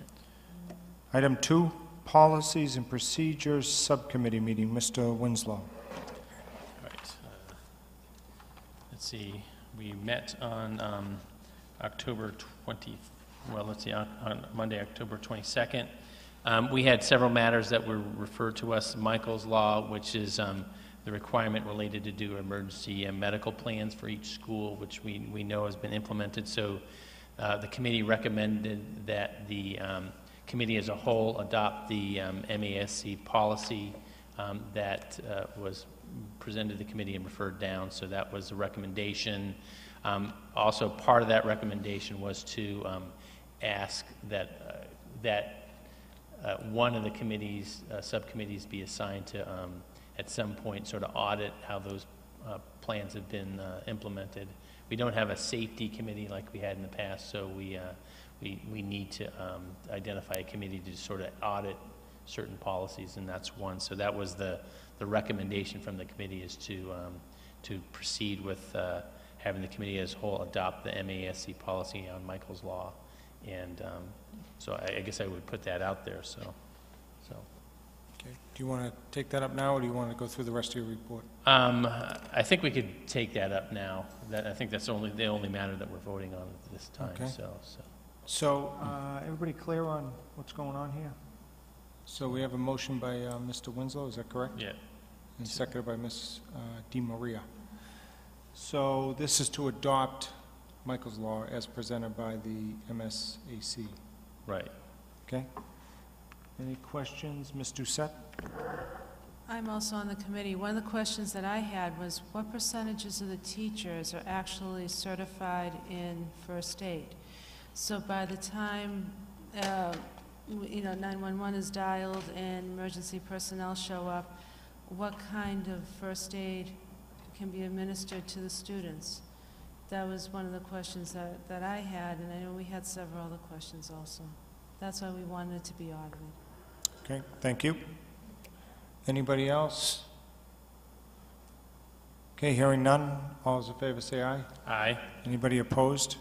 Item two, Policies and Procedures Subcommittee meeting. Mister Winslow. Right. Uh, let's see. We met on um, October twentieth. Well, let's see, on, on Monday, October twenty-second. Um, we had several matters that were referred to us. Michael's Law, which is um, the requirement related to do emergency uh, medical plans for each school, which we, we know has been implemented. So uh, the committee recommended that the um, committee as a whole adopt the um, M A S C policy um, that uh, was presented to the committee and referred down. So that was a recommendation. Um, also, part of that recommendation was to um, ask that uh, that uh, one of the committees, uh, subcommittees, be assigned to um, at some point sort of audit how those uh, plans have been uh, implemented. We don't have a safety committee like we had in the past, so we uh, we we need to um, identify a committee to sort of audit certain policies, and that's one. So that was the the recommendation from the committee, is to um, to proceed with uh, having the committee as a whole adopt the M A S C policy on Michael's Law. And um, so I, I guess I would put that out there. So, so. Okay. Do you want to take that up now, or do you want to go through the rest of your report? Um, I think we could take that up now. That I think that's only the only matter that we're voting on at this time. Okay. So, so. So, uh, everybody clear on what's going on here? So we have a motion by uh, Mister Winslow. Is that correct? Yeah. And seconded by Miz Uh, DiMaria. So this is to adopt Michael's Law as presented by the M S A C. Right. Okay. Any questions? Miz Doucette? I'm also on the committee. One of the questions that I had was, what percentages of the teachers are actually certified in first aid? So by the time, uh, you know, nine one one is dialed and emergency personnel show up, what kind of first aid can be administered to the students? That was one of the questions that, that I had, and I know we had several other questions also. That's why we wanted it to be audited. Okay, thank you. Anybody else? Okay, hearing none. All those in favor say aye. Aye. Anybody opposed?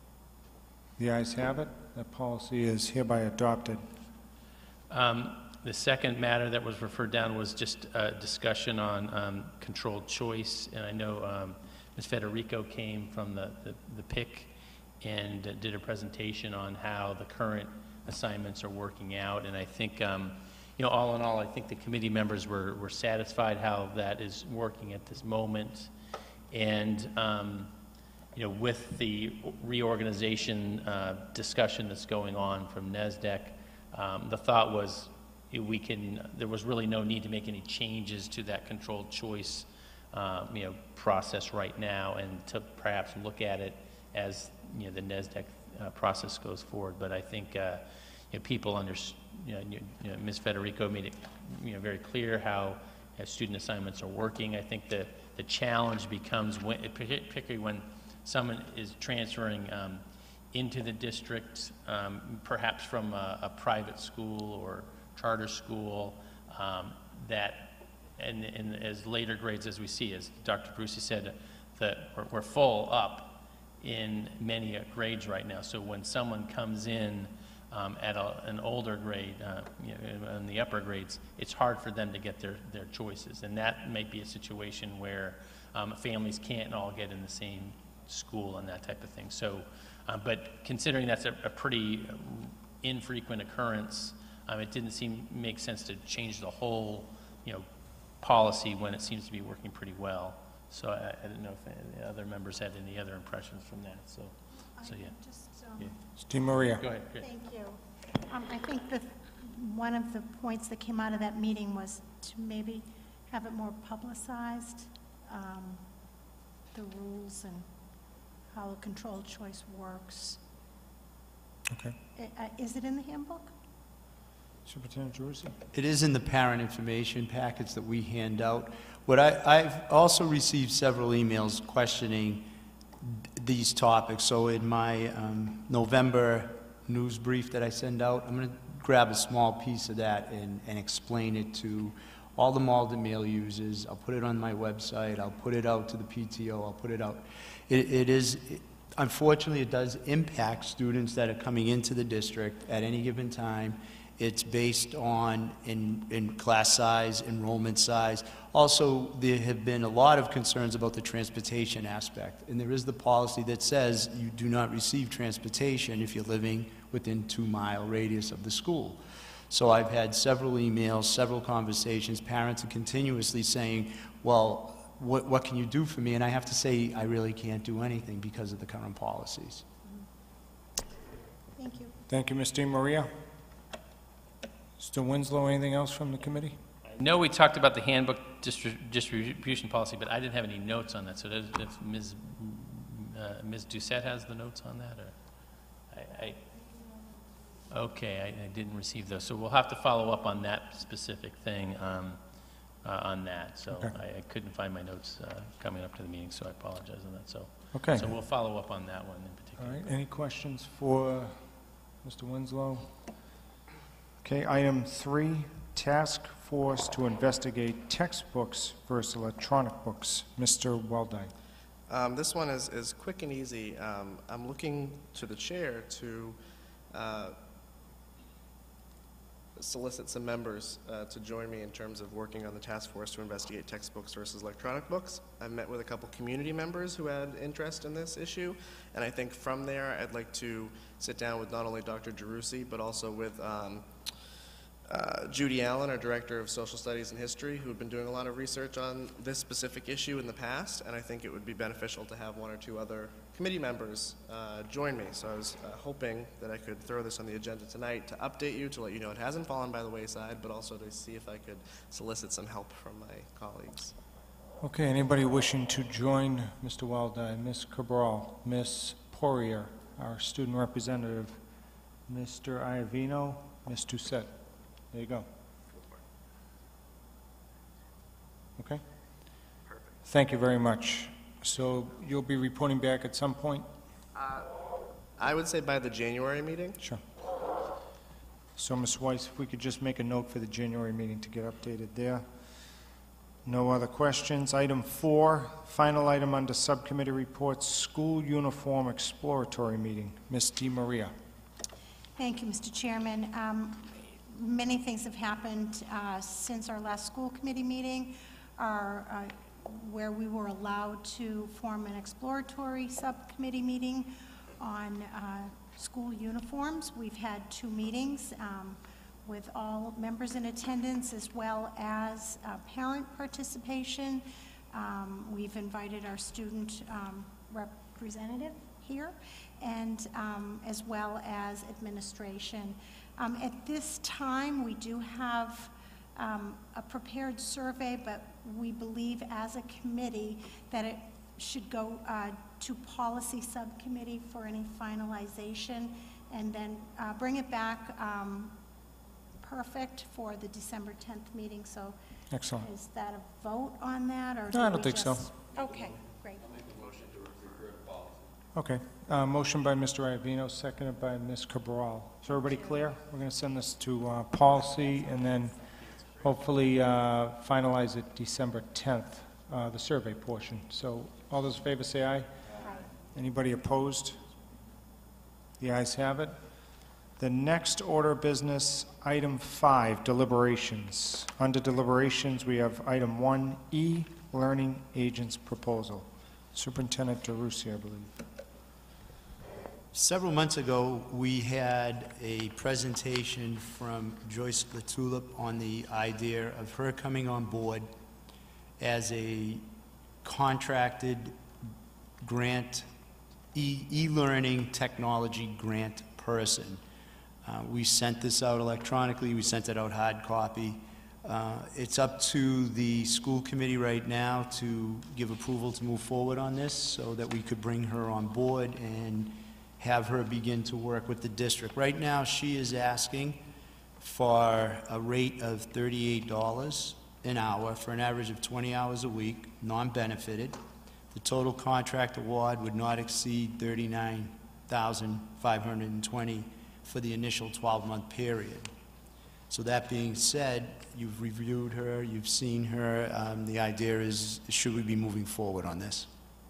The ayes have it. That policy is hereby adopted. Um, the second matter that was referred down was just a discussion on um, controlled choice, and I know um, Miz Federico came from the, the, the P I C and uh, did a presentation on how the current assignments are working out, and I think, um, you know, all in all, I think the committee members were, were satisfied how that is working at this moment, and um, you know, with the reorganization uh, discussion that's going on from NESDEC, um, the thought was we can, there was really no need to make any changes to that controlled choice uh, you know, process right now, and to perhaps look at it as, you know, the NESDEC uh, process goes forward. But I think uh, you know, people under, you know, you know, Miz Federico made it, you know, very clear how uh, student assignments are working. I think the, the challenge becomes, when, particularly when someone is transferring um, into the district, um, perhaps from a, a private school or charter school, um, that, and, and as later grades as we see, as Doctor Brucey said, that we're, we're full up in many grades right now. So when someone comes in um, at a, an older grade, uh, you know, in the upper grades, it's hard for them to get their, their choices. And that may be a situation where um, families can't all get in the same school and that type of thing. So, uh, but considering that's a, a pretty infrequent occurrence, um, it didn't seem make sense to change the whole, you know, policy when it seems to be working pretty well. So I, I didn't know if any other members had any other impressions from that. So, so yeah. Just, um, yeah. Steve Maria. Go ahead. Great. Thank you. Um, I think that one of the points that came out of that meeting was to maybe have it more publicized, um, the rules and how a controlled choice works. Okay. I- I- Is it in the handbook? Superintendent Jerusi? It is in the parent information packets that we hand out. What I, I've also received several emails questioning these topics. So in my um, November news brief that I send out, I'm going to grab a small piece of that and, and explain it to all the Malden Mail users. I'll put it on my website. I'll put it out to the P T O. I'll put it out. It, it is, unfortunately, it does impact students that are coming into the district at any given time. It's based on in, in class size, enrollment size. Also, there have been a lot of concerns about the transportation aspect. And there is the policy that says you do not receive transportation if you're living within two-mile radius of the school. So I've had several emails, several conversations. Parents are continuously saying, well, what, what can you do for me? And I have to say, I really can't do anything because of the current policies. Thank you. Thank you, Miz DiMaria. Mister Winslow, anything else from the committee? I know we talked about the handbook distri- distribution policy, but I didn't have any notes on that. So does, if Miz Uh, Miz Doucette has the notes on that, or I, I okay, I, I didn't receive those. So we'll have to follow up on that specific thing um, uh, on that. So Okay. I, I couldn't find my notes uh, coming up to the meeting, so I apologize on that. So Okay. So we'll follow up on that one in particular. All right, any questions for Mister Winslow? Okay, item three, task force to investigate textbooks versus electronic books. Mister Weldine. Um, this one is, is quick and easy. Um, I'm looking to the chair to uh, solicit some members uh, to join me in terms of working on the task force to investigate textbooks versus electronic books. I've met with a couple community members who had interest in this issue, and I think from there I'd like to sit down with not only Doctor Gerussi, but also with um, Uh, Judy Allen, our Director of Social Studies and History, who have been doing a lot of research on this specific issue in the past, and I think it would be beneficial to have one or two other committee members uh, join me. So I was uh, hoping that I could throw this on the agenda tonight to update you, to let you know it hasn't fallen by the wayside, but also to see if I could solicit some help from my colleagues. Okay, anybody wishing to join Mister Weldine? Miz Cabral, Miz Poirier, our student representative, Mister Iavino, Miz Doucette. There you go. Okay? Perfect. Thank you very much. So you'll be reporting back at some point? Uh, I would say by the January meeting. Sure. So, Miz Weiss, if we could just make a note for the January meeting to get updated there. No other questions. Item four, final item under subcommittee reports, school uniform exploratory meeting. Miz DiMaria. Thank you, Mister Chairman. Um, Many things have happened uh, since our last school committee meeting, our, uh, where we were allowed to form an exploratory subcommittee meeting on uh, school uniforms. We've had two meetings um, with all members in attendance, as well as uh, parent participation. Um, we've invited our student um, representative here, and um, as well as administration. Um, at this time, we do have um, a prepared survey, but we believe as a committee that it should go uh, to policy subcommittee for any finalization, and then uh, bring it back um, perfect for the December tenth meeting. So Excellent. Is that a vote on that, or No, do I don't we think so. just- Okay, great. Okay. Uh, motion by Mister Iavino, seconded by Miz Cabral. Is everybody clear? We're going to send this to uh, policy and then hopefully uh, finalize it December tenth, uh, the survey portion. So all those in favor say aye. Aye. Anybody opposed? The ayes have it. The next order of business, item five, deliberations. Under deliberations, we have item one E, learning agents proposal. Superintendent Gerussi, I believe. Several months ago, we had a presentation from Joyce LaTulip on the idea of her coming on board as a contracted grant, e- e-learning technology grant person. Uh, we sent this out electronically, we sent it out hard copy. Uh, it's up to the school committee right now to give approval to move forward on this so that we could bring her on board and have her begin to work with the district. Right now, she is asking for a rate of thirty-eight dollars an hour for an average of twenty hours a week, non-benefited. The total contract award would not exceed thirty-nine thousand five hundred twenty dollars for the initial twelve-month period. So that being said, you've reviewed her, you've seen her. Um, The idea is, should we be moving forward on this?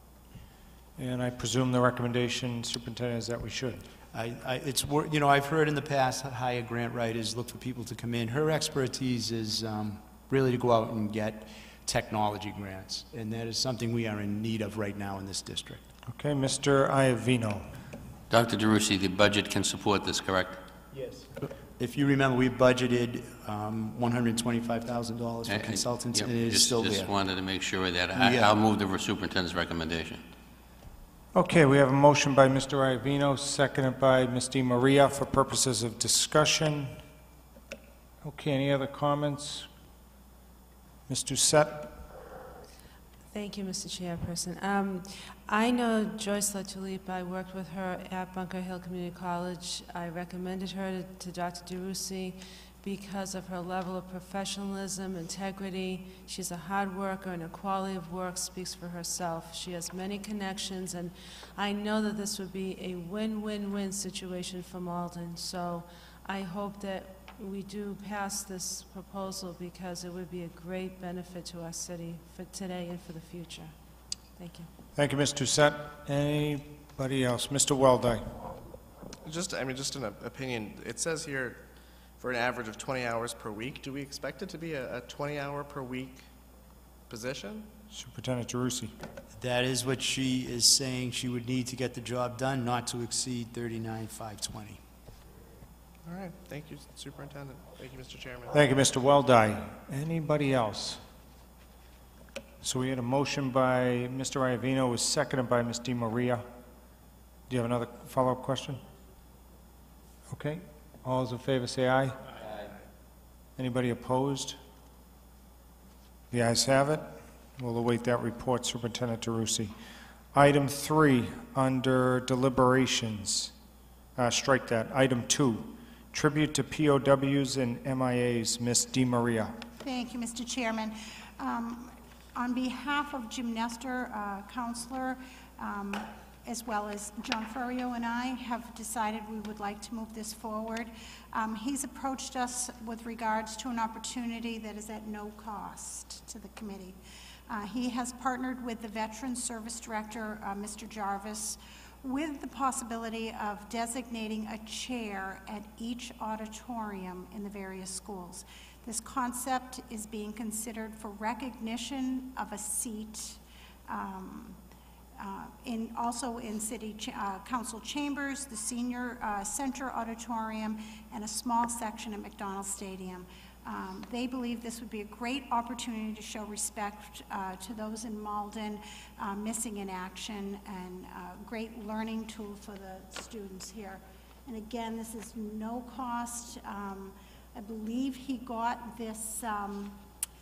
And I presume the recommendation, Superintendent, is that we should. I, I, it's, wor- you know, I've heard in the past, hire grant writers, look for people to come in. Her expertise is um, really to go out and get technology grants, and that is something we are in need of right now in this district. Okay, Mister Iavino. Doctor DeRusi, the budget can support this, correct? Yes. If you remember, we budgeted um, one hundred twenty-five thousand dollars for Uh, uh, consultants, yep, and it is just- still Just there. wanted to make sure that, I- Yeah. I'll move the superintendent's recommendation. Okay, we have a motion by Mister Iavino, seconded by Miz Di Maria for purposes of discussion. Okay, any other comments? Miz Doucette? Thank you, Mister Chairperson. Um, I know Joyce LaTulippe. I worked with her at Bunker Hill Community College. I recommended her to, to Doctor DeRusi because of her level of professionalism, integrity. She's a hard worker, and her quality of work speaks for herself. She has many connections, and I know that this would be a win-win-win situation for Malden. So I hope that we do pass this proposal because it would be a great benefit to our city for today and for the future. Thank you. Thank you, Miz Doucette. Anybody else? Mister Weldy? Just, I mean, just an opinion, it says here for an average of twenty hours per week. Do we expect it to be a twenty-hour per week position? Superintendent DeRusi. That is what she is saying she would need to get the job done, not to exceed thirty-nine five twenty. All right, thank you, Superintendent. Thank you, Mister Chairman. Thank you, Mister Weldy. Anybody else? So we had a motion by Mister Iavino, was seconded by Miz Di Maria. Do you have another follow-up question? Okay. All those in favor say aye. Aye. Anybody opposed? The ayes have it. We'll await that report, Superintendent DeRusi. Item three, under deliberations. Uh, strike that. Item two, tribute to P O Ws and M I As. Miz Di Maria. Thank you, Mister Chairman. Um, on behalf of Jim Nestor, uh, Counselor, um, as well as John Furrio and I have decided we would like to move this forward. Um, he's approached us with regards to an opportunity that is at no cost to the committee. Uh, he has partnered with the Veterans Service Director, uh, Mister Jarvis, with the possibility of designating a chair at each auditorium in the various schools. This concept is being considered for recognition of a seat um, uh, in, also in City ch uh, Council chambers, the Senior uh, Center Auditorium, and a small section at McDonald Stadium. Um, they believe this would be a great opportunity to show respect uh, to those in Malden uh, missing in action, and a great learning tool for the students here. And again, this is no cost. Um, I believe he got this um,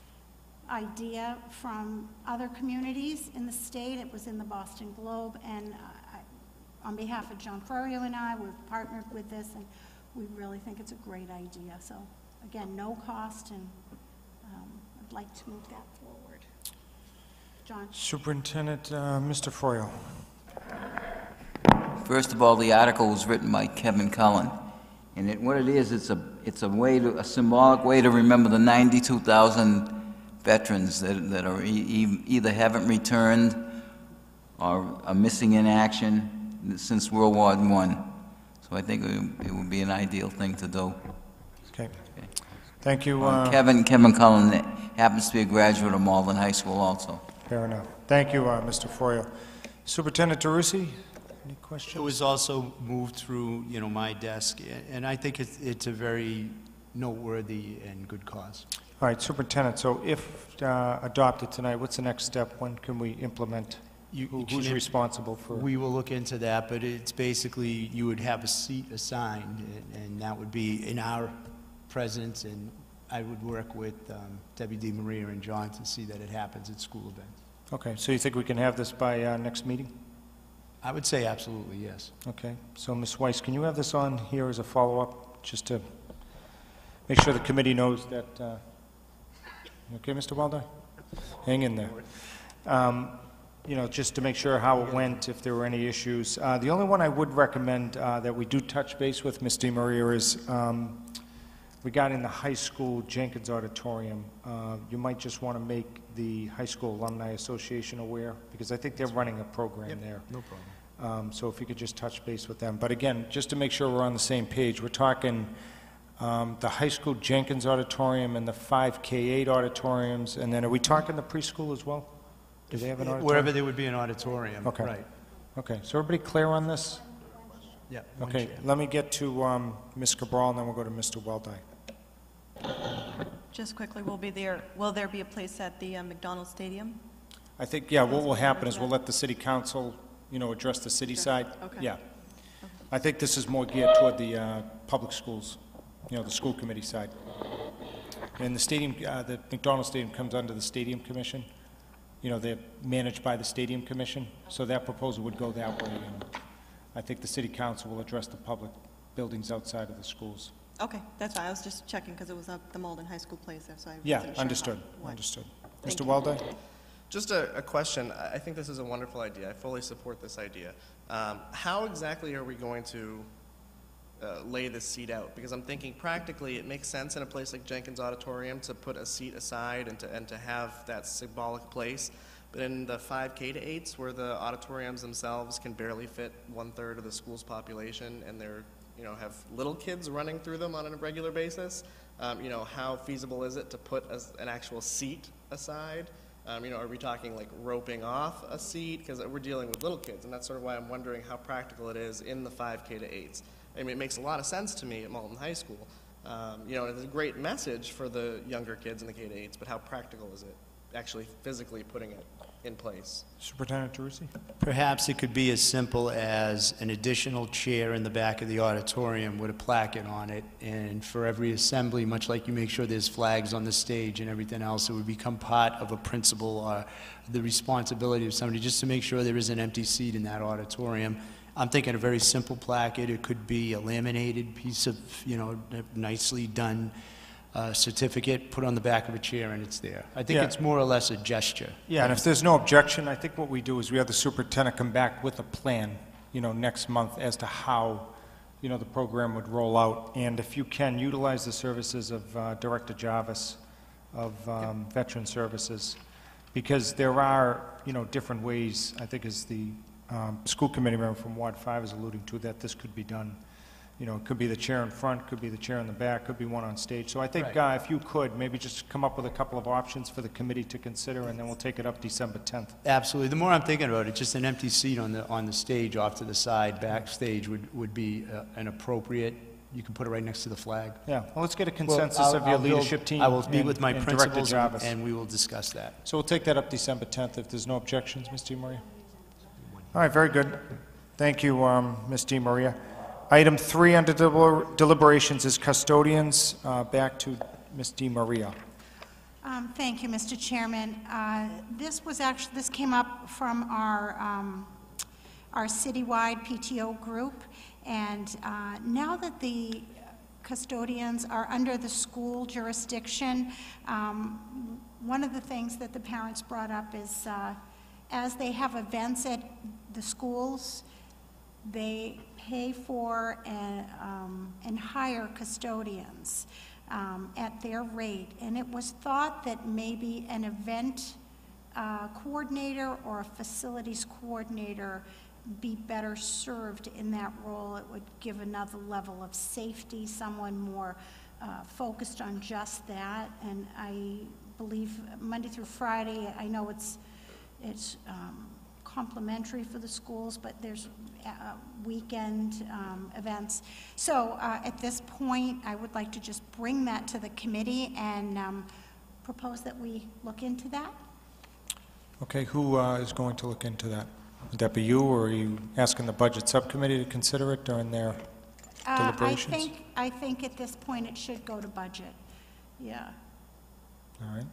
idea from other communities in the state. It was in the Boston Globe, and uh, I, on behalf of John Furrio and I, we've partnered with this, and we really think it's a great idea. So again, no cost, and um, I'd like to move that forward. John? Superintendent, uh, Mister Froyo. First of all, the article was written by Kevin Cullen, and it, what it is, it's a it's a way to a symbolic way to remember the ninety-two thousand veterans that that are e e either haven't returned or are missing in action since World War One. So I think it, it would be an ideal thing to do. Okay. Okay. Thank you. Uh, uh, Kevin Kevin Cullen happens to be a graduate of Malden High School also. Fair enough. Thank you, uh, Mister Froyo. Superintendent DeRusi, any It questions? was also moved through, you know, my desk, and I think it's, it's a very noteworthy and good cause. All right, Superintendent, so if uh, adopted tonight, what's the next step? When can we implement? You- Who- you Who's can- responsible for? We will look into that, but it's basically, you would have a seat assigned, and- and that would be in our presence, and I would work with um, Debbie Di Maria and John to see that it happens at school events. Okay, so you think we can have this by uh, next meeting? I would say absolutely, yes. Okay, so Miz Weiss, can you have this on here as a follow-up, just to make sure the committee knows that, uh, okay, Mister Waldo? Hang in there. Um, you know, just to make sure how it went, if there were any issues. Uh, the only one I would recommend uh, that we do touch base with Miz Di Maria is um, regarding the high school Jenkins Auditorium, uh, you might just want to make the High School Alumni Association aware, because I think they're running a program there. No problem. Um, So if you could just touch base with them. But again, just to make sure we're on the same page, we're talking um, the high school Jenkins Auditorium and the five K eight auditoriums, and then are we talking the preschool as well? Do they have an auditorium? Wherever there would be an auditorium, Okay. right. Okay, so everybody clear on this? Yeah. one Okay, chair. let me get to um, Miz Cabral, and then we'll go to Mister Weldy. Just quickly, will be there, will there be a place at the uh, McDonald Stadium? I think, yeah, what will happen is we'll let the city council, you know, address the city side. Okay. Yeah. I think this is more geared toward the uh, public schools, you know, the school committee side. And the stadium, uh, the McDonald Stadium comes under the Stadium Commission. You know, they're managed by the Stadium Commission, so that proposal would go that way. And I think the city council will address the public buildings outside of the schools. Okay, that's fine. I was just checking because it was up the Malden High School place there, so I Yeah, wasn't sure understood, how- what. understood. Thank Mister you. Weldy? Just a, a question. I I think this is a wonderful idea. I fully support this idea. Um, how exactly are we going to uh, lay this seat out? Because I'm thinking practically it makes sense in a place like Jenkins Auditorium to put a seat aside and to, and to have that symbolic place. But in the five K to eights, where the auditoriums themselves can barely fit one-third of the school's population, and they're, you know, have little kids running through them on a regular basis, um, you know, how feasible is it to put a, an actual seat aside? Um, you know, are we talking like roping off a seat? Because we're dealing with little kids, and that's sort of why I'm wondering how practical it is in the five K to eights. I mean, it makes a lot of sense to me at Malden High School. Um, you know, it's a great message for the younger kids in the K to eights, but how practical is it actually physically putting it in place? Superintendent Tarusi? Perhaps it could be as simple as an additional chair in the back of the auditorium with a placard on it, and for every assembly, much like you make sure there's flags on the stage and everything else, it would become part of a principal or the responsibility of somebody just to make sure there is an empty seat in that auditorium. I'm thinking a very simple placard. It could be a laminated piece of, you know, nicely done uh, certificate put on the back of a chair, and it's there. I think Yeah. it's more or less a gesture. Yeah, and if there's no objection, I think what we do is we have the superintendent come back with a plan, you know, next month as to how, you know, the program would roll out. And if you can, utilize the services of uh, Director Jarvis of um, Veteran Services, because there are, you know, different ways, I think as the um, school committee member from Ward five is alluding to, that this could be done. You know, it could be the chair in front, could be the chair in the back, could be one on stage. So I think Right. uh, if you could, maybe just come up with a couple of options for the committee to consider, and then we'll take it up December tenth. Absolutely. The more I'm thinking about it, just an empty seat on the, on the stage off to the side, backstage, would, would be uh, an appropriate, you can put it right next to the flag. Yeah, well, let's get a Well, consensus I'll- of your I'll build- leadership team. I will meet and- with my and Director principals, and- Jarvis. and we will discuss that. So we'll take that up December tenth if there's no objections, Miz DiMaria. All right, very good. Thank you, um, Miz DiMaria. Item three under deliber- deliberations is custodians. Uh, Back to Miz DiMaria. Um, Thank you, Mister Chairman. Uh, This was actually, this came up from our, um, our citywide P T O group, and uh, now that the custodians are under the school jurisdiction, um, one of the things that the parents brought up is, uh, as they have events at the schools, they pay for and, um, and hire custodians um, at their rate. And it was thought that maybe an event uh, coordinator or a facilities coordinator be better served in that role. It would give another level of safety, someone more uh, focused on just that. And I believe Monday through Friday, I know it's, it's um, complimentary for the schools, but there's uh, weekend um, events. So uh, at this point, I would like to just bring that to the committee and um, propose that we look into that. Okay, who uh, is going to look into that? Would that be you, or are you asking the Budget Subcommittee to consider it during their Uh, I deliberations? think, I think at this point, it should go to budget. Yeah. All right.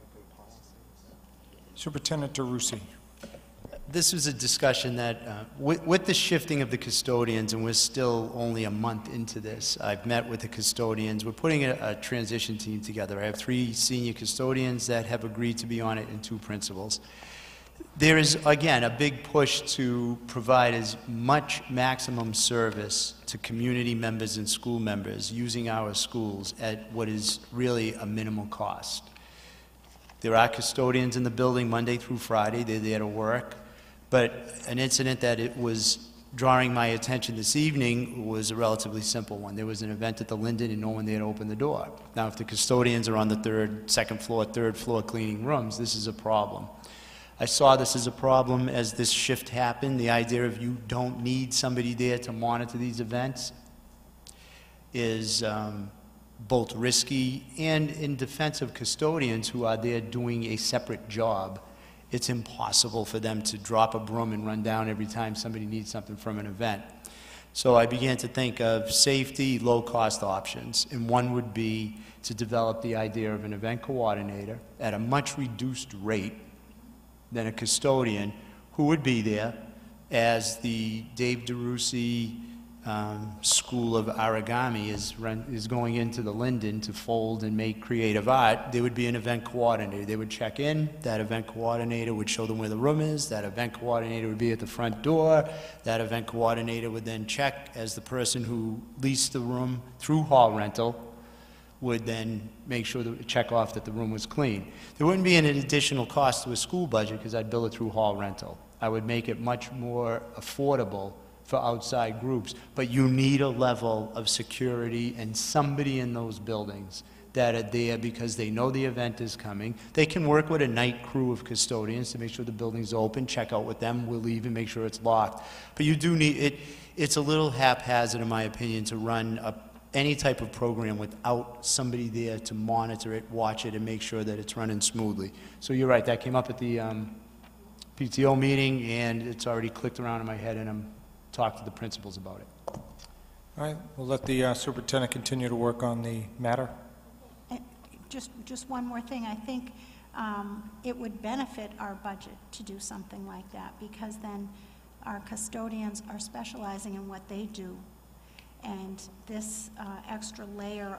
Superintendent Tarusi. This was a discussion that, uh, with, with the shifting of the custodians, and we're still only a month into this, I've met with the custodians. We're putting a, a transition team together. I have three senior custodians that have agreed to be on it and two principals. There is, again, a big push to provide as much maximum service to community members and school members using our schools at what is really a minimal cost. There are custodians in the building Monday through Friday. They're there to work. But an incident that it was drawing my attention this evening was a relatively simple one. There was an event at the Linden and no one there to open the door. Now, if the custodians are on the third, second floor, third floor cleaning rooms, this is a problem. I saw this as a problem as this shift happened. The idea of you don't need somebody there to monitor these events is um, both risky and in defense of custodians who are there doing a separate job. It's impossible for them to drop a broom and run down every time somebody needs something from an event. So I began to think of safety, low-cost options, and one would be to develop the idea of an event coordinator at a much reduced rate than a custodian who would be there as the Dave DeRusi um, School of Origami is, run, is going into the Linden to fold and make creative art. There would be an event coordinator. They would check in. That event coordinator would show them where the room is. That event coordinator would be at the front door. That event coordinator would then check as the person who leased the room through hall rental would then make sure to check off that the room was clean. There wouldn't be an additional cost to a school budget because I'd bill it through hall rental. I would make it much more affordable for outside groups, but you need a level of security and somebody in those buildings that are there because they know the event is coming. They can work with a night crew of custodians to make sure the building's open, check out with them, we'll leave and make sure it's locked. But you do need, it. it's a little haphazard in my opinion to run a any type of program without somebody there to monitor it, watch it, and make sure that it's running smoothly. So you're right, that came up at the um, P T O meeting, and it's already clicked around in my head, and I'm talking to the principals about it. All right, we'll let the uh, superintendent continue to work on the matter. Uh, Just, just one more thing. I think um, it would benefit our budget to do something like that, because then our custodians are specializing in what they do. And this uh, extra layer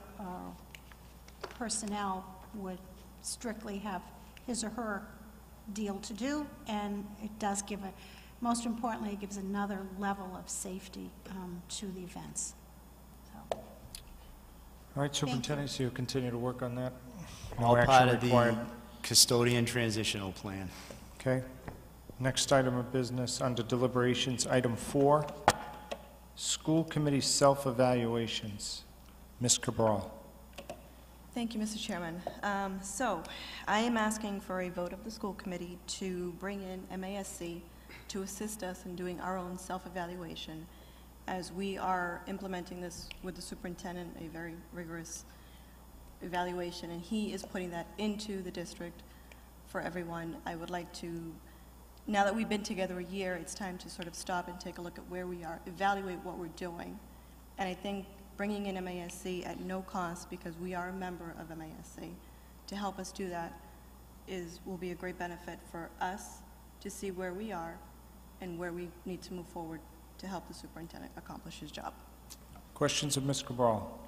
of personnel would strictly have his or her deal to do, and it does give a, most importantly, it gives another level of safety um, to the events. So. All right, superintendent, so you'll continue to work on that? No All action part of the required. custodian transitional plan. Okay. Next item of business under deliberations, item four. School committee self-evaluations. Miz Cabral. Thank you, Mister Chairman. Um, so, I am asking for a vote of the school committee to bring in M A S C to assist us in doing our own self-evaluation, as we are implementing this with the superintendent, a very rigorous evaluation, and he is putting that into the district for everyone. I would like to, now that we've been together a year, it's time to sort of stop and take a look at where we are, evaluate what we're doing. And I think bringing in M A S C at no cost, because we are a member of M A S C, to help us do that is, will be a great benefit for us to see where we are and where we need to move forward to help the superintendent accomplish his job. Questions of Miz Cabral?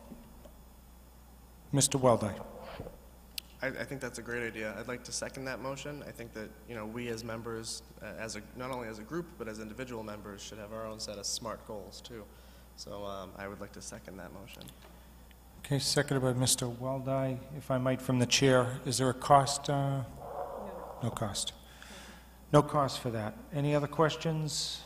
Mister Weldy. I, I think that's a great idea. I'd like to second that motion. I think that, you know, we as members, uh, as a, not only as a group, but as individual members, should have our own set of SMART goals, too. So um, I would like to second that motion. Okay, seconded by Mister Weldy. If I might, from the chair, is there a cost? Uh, no. No cost. No cost for that. Any other questions?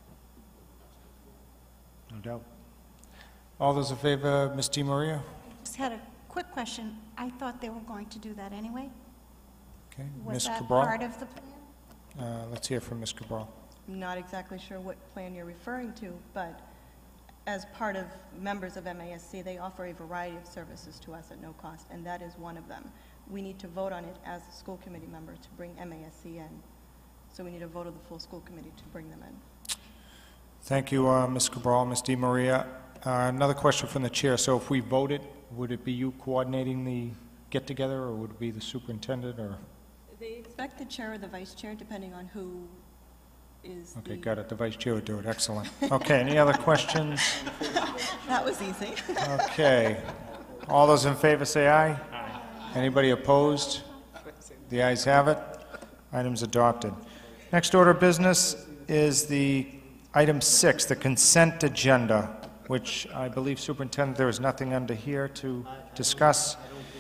No doubt. All those in favor, Miz DiMaria? Just had a quick question. I thought they were going to do that anyway. Okay, Was Miz that Cabral? part of the plan? Uh, let's hear from Miz Cabral. I'm not exactly sure what plan you're referring to, but as part of members of M A S C, they offer a variety of services to us at no cost, and that is one of them. We need to vote on it as a school committee member to bring M A S C in. So we need a vote of the full school committee to bring them in. Thank you, uh, Miz Cabral, Miz DiMaria. Uh, another question from the chair. So if we voted, would it be you coordinating the get-together, or would it be the superintendent, or? They expect the chair or the vice chair, depending on who is Okay, the... got it. The vice chair would do it. Excellent. Okay, any other questions? That was easy. Okay. All those in favor say aye. Aye. Anybody opposed? The ayes have it. Item's adopted. Next order of business is the item six, the consent agenda, which I believe, Superintendent, there is nothing under here to discuss.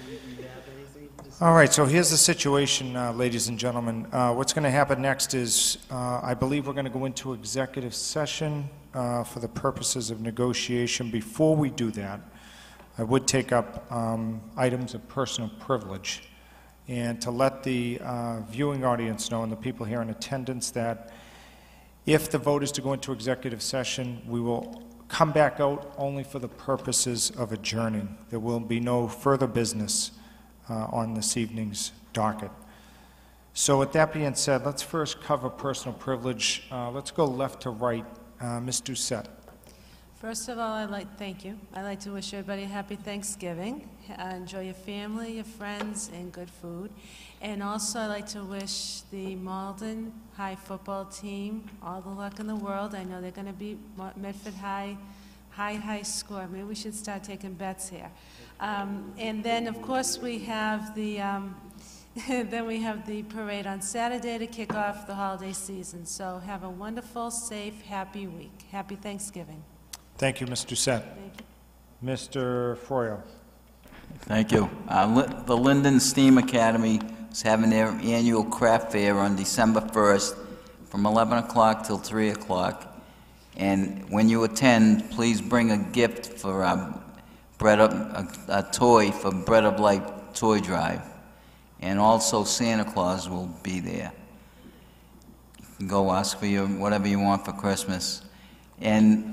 All right, so here's the situation, uh, ladies and gentlemen. Uh, what's going to happen next is, uh, I believe we're going to go into executive session uh, for the purposes of negotiation. Before we do that, I would take up um, items of personal privilege, and to let the uh, viewing audience know and the people here in attendance that if the vote is to go into executive session, we will come back out only for the purposes of adjourning. There will be no further business uh, on this evening's docket. So with that being said, let's first cover personal privilege. Uh, let's go left to right. Uh, Miz Doucette. First of all, I'd like, thank you. I'd like to wish everybody a happy Thanksgiving. Uh, enjoy your family, your friends, and good food. And also, I'd like to wish the Malden High football team all the luck in the world. I know they're going to beat Mo- Medford High, high, high score. Maybe we should start taking bets here. Um, and then, of course, we have the um, then we have the parade on Saturday to kick off the holiday season. So have a wonderful, safe, happy week. Happy Thanksgiving. Thank you, Miz Doucette. Thank you. Mister Froyo. Thank you. Uh, Li- The Linden STEAM Academy is having their annual craft fair on December first from eleven o'clock till three o'clock. And when you attend, please bring a gift for um, Bread of, a, a toy for Bread of Life Toy Drive. And also Santa Claus will be there. You can go ask for your, whatever you want for Christmas. And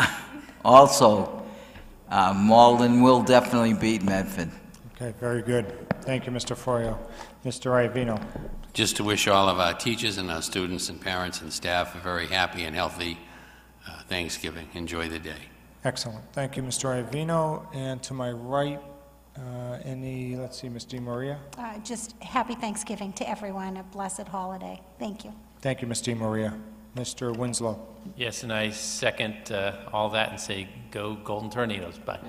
also, uh, Malden will definitely beat Medford. Okay, very good. Thank you, Mister Froyo. Mister Iavino. Just to wish all of our teachers and our students and parents and staff a very happy and healthy uh, Thanksgiving. Enjoy the day. Excellent. Thank you, Mister Iavino. And to my right, uh, any, let's see, Miz DiMaria. Uh, Just happy Thanksgiving to everyone, a blessed holiday. Thank you. Thank you, Miz DiMaria. Mister Winslow. Yes, and I second uh, all that and say, go Golden Tornadoes. Bye.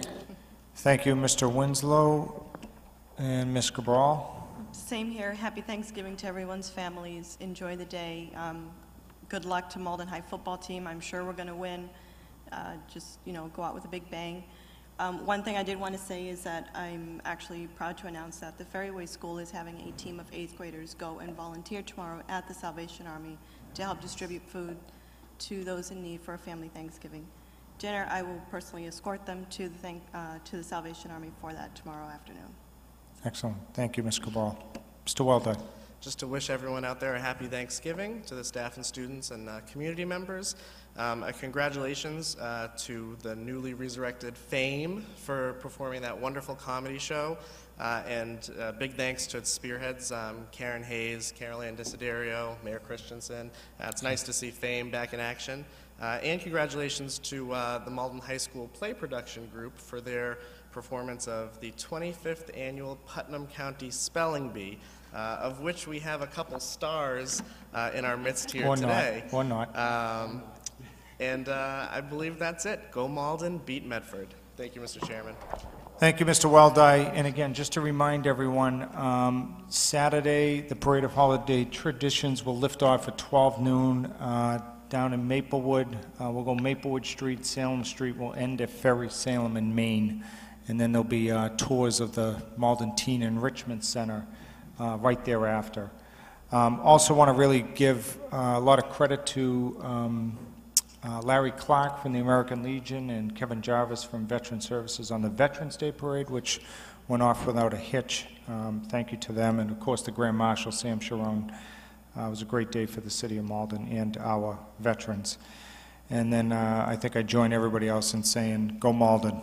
Thank you, Mister Winslow. And Miz Cabral. Same here. Happy Thanksgiving to everyone's families. Enjoy the day. Um, good luck to Malden High football team. I'm sure we're going to win. Uh, just, you know, go out with a big bang. Um, one thing I did want to say is that I'm actually proud to announce that the Ferryway School is having a team of eighth graders go and volunteer tomorrow at the Salvation Army to help distribute food to those in need for a family Thanksgiving dinner. I will personally escort them to the, thank, uh, to the Salvation Army for that tomorrow afternoon. Excellent. Thank you, Miz Cabral. Mister Welldone. Just to wish everyone out there a happy Thanksgiving, to the staff and students and uh, community members. Um, uh, congratulations uh, to the newly resurrected Fame for performing that wonderful comedy show. Uh, and uh, big thanks to its spearheads, um, Karen Hayes, Carol Ann Desiderio, Mayor Christensen. Uh, it's nice to see Fame back in action. Uh, and congratulations to uh, the Malden High School Play Production Group for their performance of the twenty-fifth Annual Putnam County Spelling Bee, uh, of which we have a couple stars uh, in our midst here or today. Not, or not. Um, and uh, I believe that's it. Go Malden, beat Medford. Thank you, Mister Chairman. Thank you, Mister Welldye. And again, just to remind everyone, um, Saturday, the Parade of Holiday Traditions will lift off at twelve noon uh, down in Maplewood. Uh, we'll go Maplewood Street, Salem Street. We'll end at Ferry Salem in Maine. And then there'll be uh, tours of the Malden Teen Enrichment Center uh, right thereafter. Um, also want to really give uh, a lot of credit to um, uh, Larry Clark from the American Legion and Kevin Jarvis from Veteran Services on the Veterans Day Parade, which went off without a hitch. Um, thank you to them. And of course, the Grand Marshal, Sam Sharon. Uh, it was a great day for the city of Malden and our veterans. And then uh, I think I join everybody else in saying, go Malden.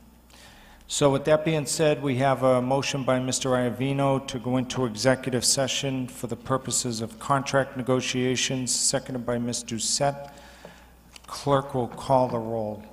So with that being said, we have a motion by Mister Iavino to go into executive session for the purposes of contract negotiations, seconded by Miz Doucette. Clerk will call the roll.